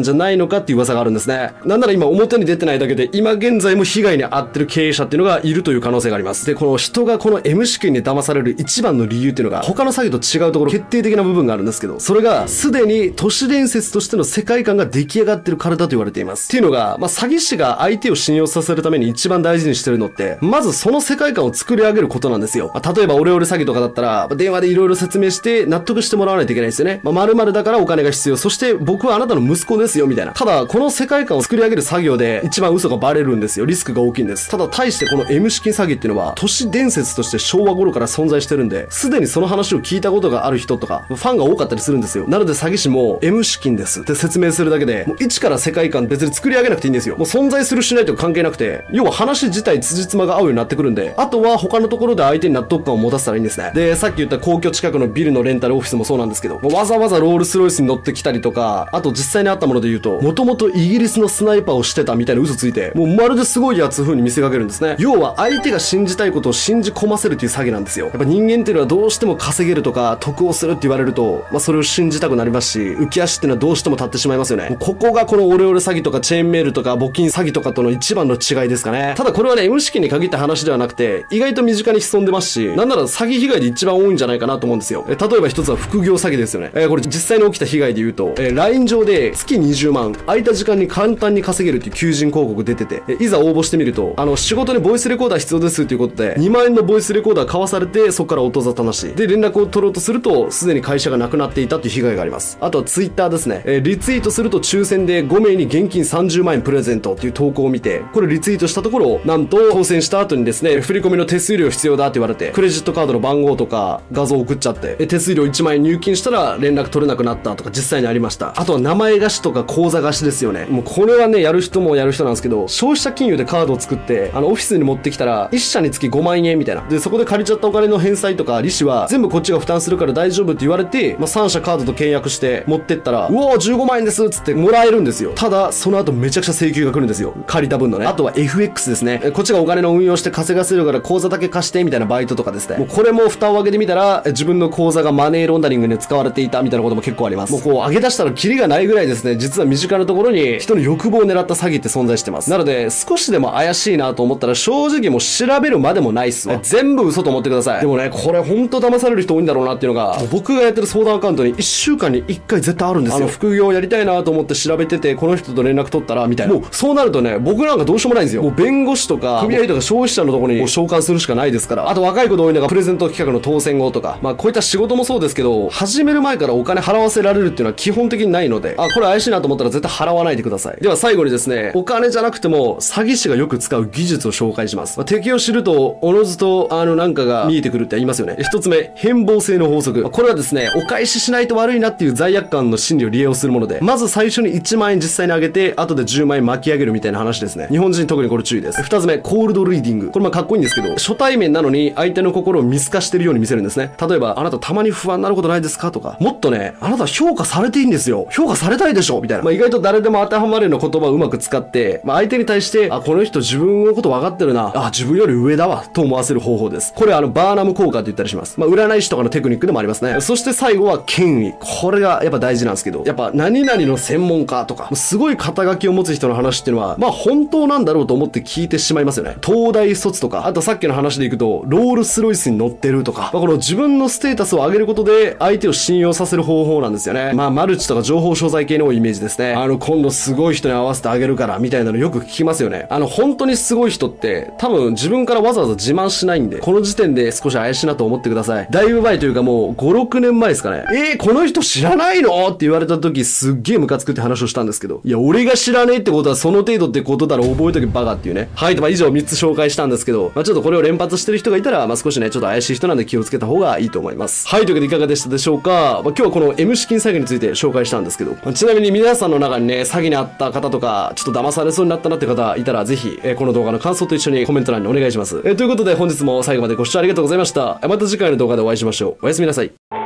じゃないのかっていう噂があるんですね。なんなら今表に出てないだけで、今現在も被害に遭ってる経営者っていうのがいるという可能性があります。で、この人がこの M 資金に騙される一番の理由っていうのが、他の詐欺と違うところ、決定的な部分があるんですけど、それが、すでに都市伝説としての世界観が出来上がってるからだと言われています。っていうのが、詐欺師が相手を信用させるために一番大事にしてるのって、まずその世界観を作り上げることなんですよ。例えば、オレオレ詐欺とかだったら、電話でいろいろ説明して納得してもらわないといけないですよね。〇〇だからお金が必要。そして僕はあなたの息子ですよ、みたいな。ただ、この世界観を作り上げる作業で一番嘘がバレるんですよ。リスクが大きいんです。ただ、対してこの M 資金詐欺っていうのは、都市伝説として昭和頃から存在してるんで、すでにその話を聞いたことがある人とか、ファンが多かったりするんですよ。なので詐欺師も M 資金ですって説明するだけで、もう一から世界観別に作り上げなくていいんですよ。もう存在するしないとか関係なくて、要は話自体辻褄が合うようになってくるんで、あとは他のところで相手に納得感を持たせたらいいんですね。で、さっき言った皇居近くのビルのレンタルオフィスもそうなんですけど、わざわざロールスロイスに乗ってきたりとか、あと実際にあったもので言うと、もともとイギリスのスナイパーをしてたみたいな嘘ついて、もうまるですごいやつ風に見せかけるんですね。要は相手が信じたいことを信じ込ませるっていう詐欺なんですよ。やっぱ人間っていうのはどうしても稼げるとか得をするって言われると、それを信じたくなりますし、浮き足っていうのはどうしても立ってしまいますよね。ここがこのオレオレ詐欺とかチェーンメールとか募金詐欺とかとの一番の違いですかね。ただこれはね、M 資金に限った話ではなくて、意外と身近に潜んでますし、なんなら詐欺被害で一番多いんじゃないかなと思うんですよ。例えば一つは副業詐欺ですよね。これ実際に起きた被害で言うと、LINE 上で月20万、空いた時間に簡単に稼げるっていう求人広告出てて、いざ応募してみると、仕事にボイスレコーダー必要ですということで、2万円のボイスレコーダー買わされて、そこから音沙汰なし。で、連絡を取ろうとすると、すでに会社がなくなっていたという被害があります。あとは Twitter ですね。リツイートすると抽選で5名に現金30万円プレゼントっていう投稿を見て、これリツイートしたところ、なんと当選した後にですね、振り込みの手数料必要だって言われて、クレジットカードの番号とか画像を送っちゃって、手数料1万円入金したら連絡取れなくなったとか実際にありました。あとは名前貸しとか口座貸しですよね。もうこれはね、やる人もやる人なんですけど、消費者金融でカードを作って、オフィスに持ってきたら、1社につき5万円みたいな。で、そこで借りちゃったお金の返済とか利子は全部こっちが負担するから大丈夫って言われて、3社カードと契約して持ってったら、うおー15万円ですっつってもらえるんですよ。ただ、その後めちゃくちゃ請求が来るんですよ。借りた分のね。あとは FX ですね。こっちがお金の運用して稼がせるから口座だけ貸してみたいなバイトとかですね。もうこれも蓋を開けてみたら、自分の口座がマネーロンダリングに使われていたみたいなことも結構あります。もうこう上げ出したらキリがないぐらいですね、実は身近なところに人の欲望を狙った詐欺って存在してます。なので、少しでも怪しいなと思ったら正直もう調べるまでもないっすわ。全部嘘と思ってください。でもね、これほんと騙される人多いんだろうなっていうのが、僕がやってる相談アカウントに1週間に1回絶対あるんですよ。副業やりたいなと思って調べてて、この人と連絡取ったら、みたいな。もうそうなるとね、僕なんかどうしようもないんですよ。もう弁護士とか、組合とか消費者のところに召喚するしかないですから。あと若い子で多いのがプレゼント企画の当選後とか、こういった仕事もそうですけど、始める前からお金払わせられるっていうのは基本的にないので、これ怪しいなと思ったら絶対払わないでください。では最後にですね、お金じゃなくても詐欺師がよく使う技術を紹介します。敵を知ると、おのずとなんかが見えてくるって言いますよね。一つ目、変貌性の法則。これはですね、お返ししないと悪いなっていう罪悪感の心理を利用するもので、まず最初に1万円実際に上げて、後で10万円巻き上げるみたいな話ですね。日本人特にこれ注意です。二つ目、コールドリーディング。これかっこいいんですけど、初対面なのに相手の心を見透かしてるように見せるんですね。例えば、あなたたまに不安になることないですかとか、もっとね、あなた評価されていいんですよ。評価されたいでしょみたいな。意外と誰でも当てはまるような言葉をうまく使って、相手に対して、この人自分のこと分かってるな。自分より上だわ。と思わせる方法です。これバーナム効果って言ったりします。占い師とかのテクニックでもありますね。そして最後は権威。これがやっぱ大事なんですけど、やっぱ何々の専門家とか、すごい肩書きを持つ人の話っていうのは、本当なんだろうと思って聞いてしまいますよね。東大卒とか、あとさっきの話でいくと、ロールスロイスに乗ってるとか、この自分のステータスを上げることで相手を信用させる方法なんですよね。マルチとか情報商材系の多いイメージですね。今度すごい人に合わせてあげるから、みたいなのよく聞きますよね。本当にすごい人って、多分自分からわざわざ自慢しないんで、この時点で少し怪しいなと思ってください。だいぶ前というかもう5、6年前ですかね。この人知らないのって言われた時すっげえムカつくって話をしたんですけど、いや、俺が知らねえってことはその程度ってことだろ、覚えとけバカっていうね。はい、以上3つ紹介したんですけど、ちょっとこれを連発してる人がいたら、少しね、ちょっと怪しい人なんで気をつけた方がいいと思います。はい、というわけでいかがでしたでしょうか。今日はこの M 資金詐欺について紹介したんですけど、ちなみに皆さんの中にね、詐欺にあった方とか、ちょっと騙されそうになったなって方いたら、ぜひ、この動画の感想と一緒にコメント欄にお願いします。ということで本日も最後までご視聴ありがとうございました。また次回の動画でお会いしましょう。おやすみなさい。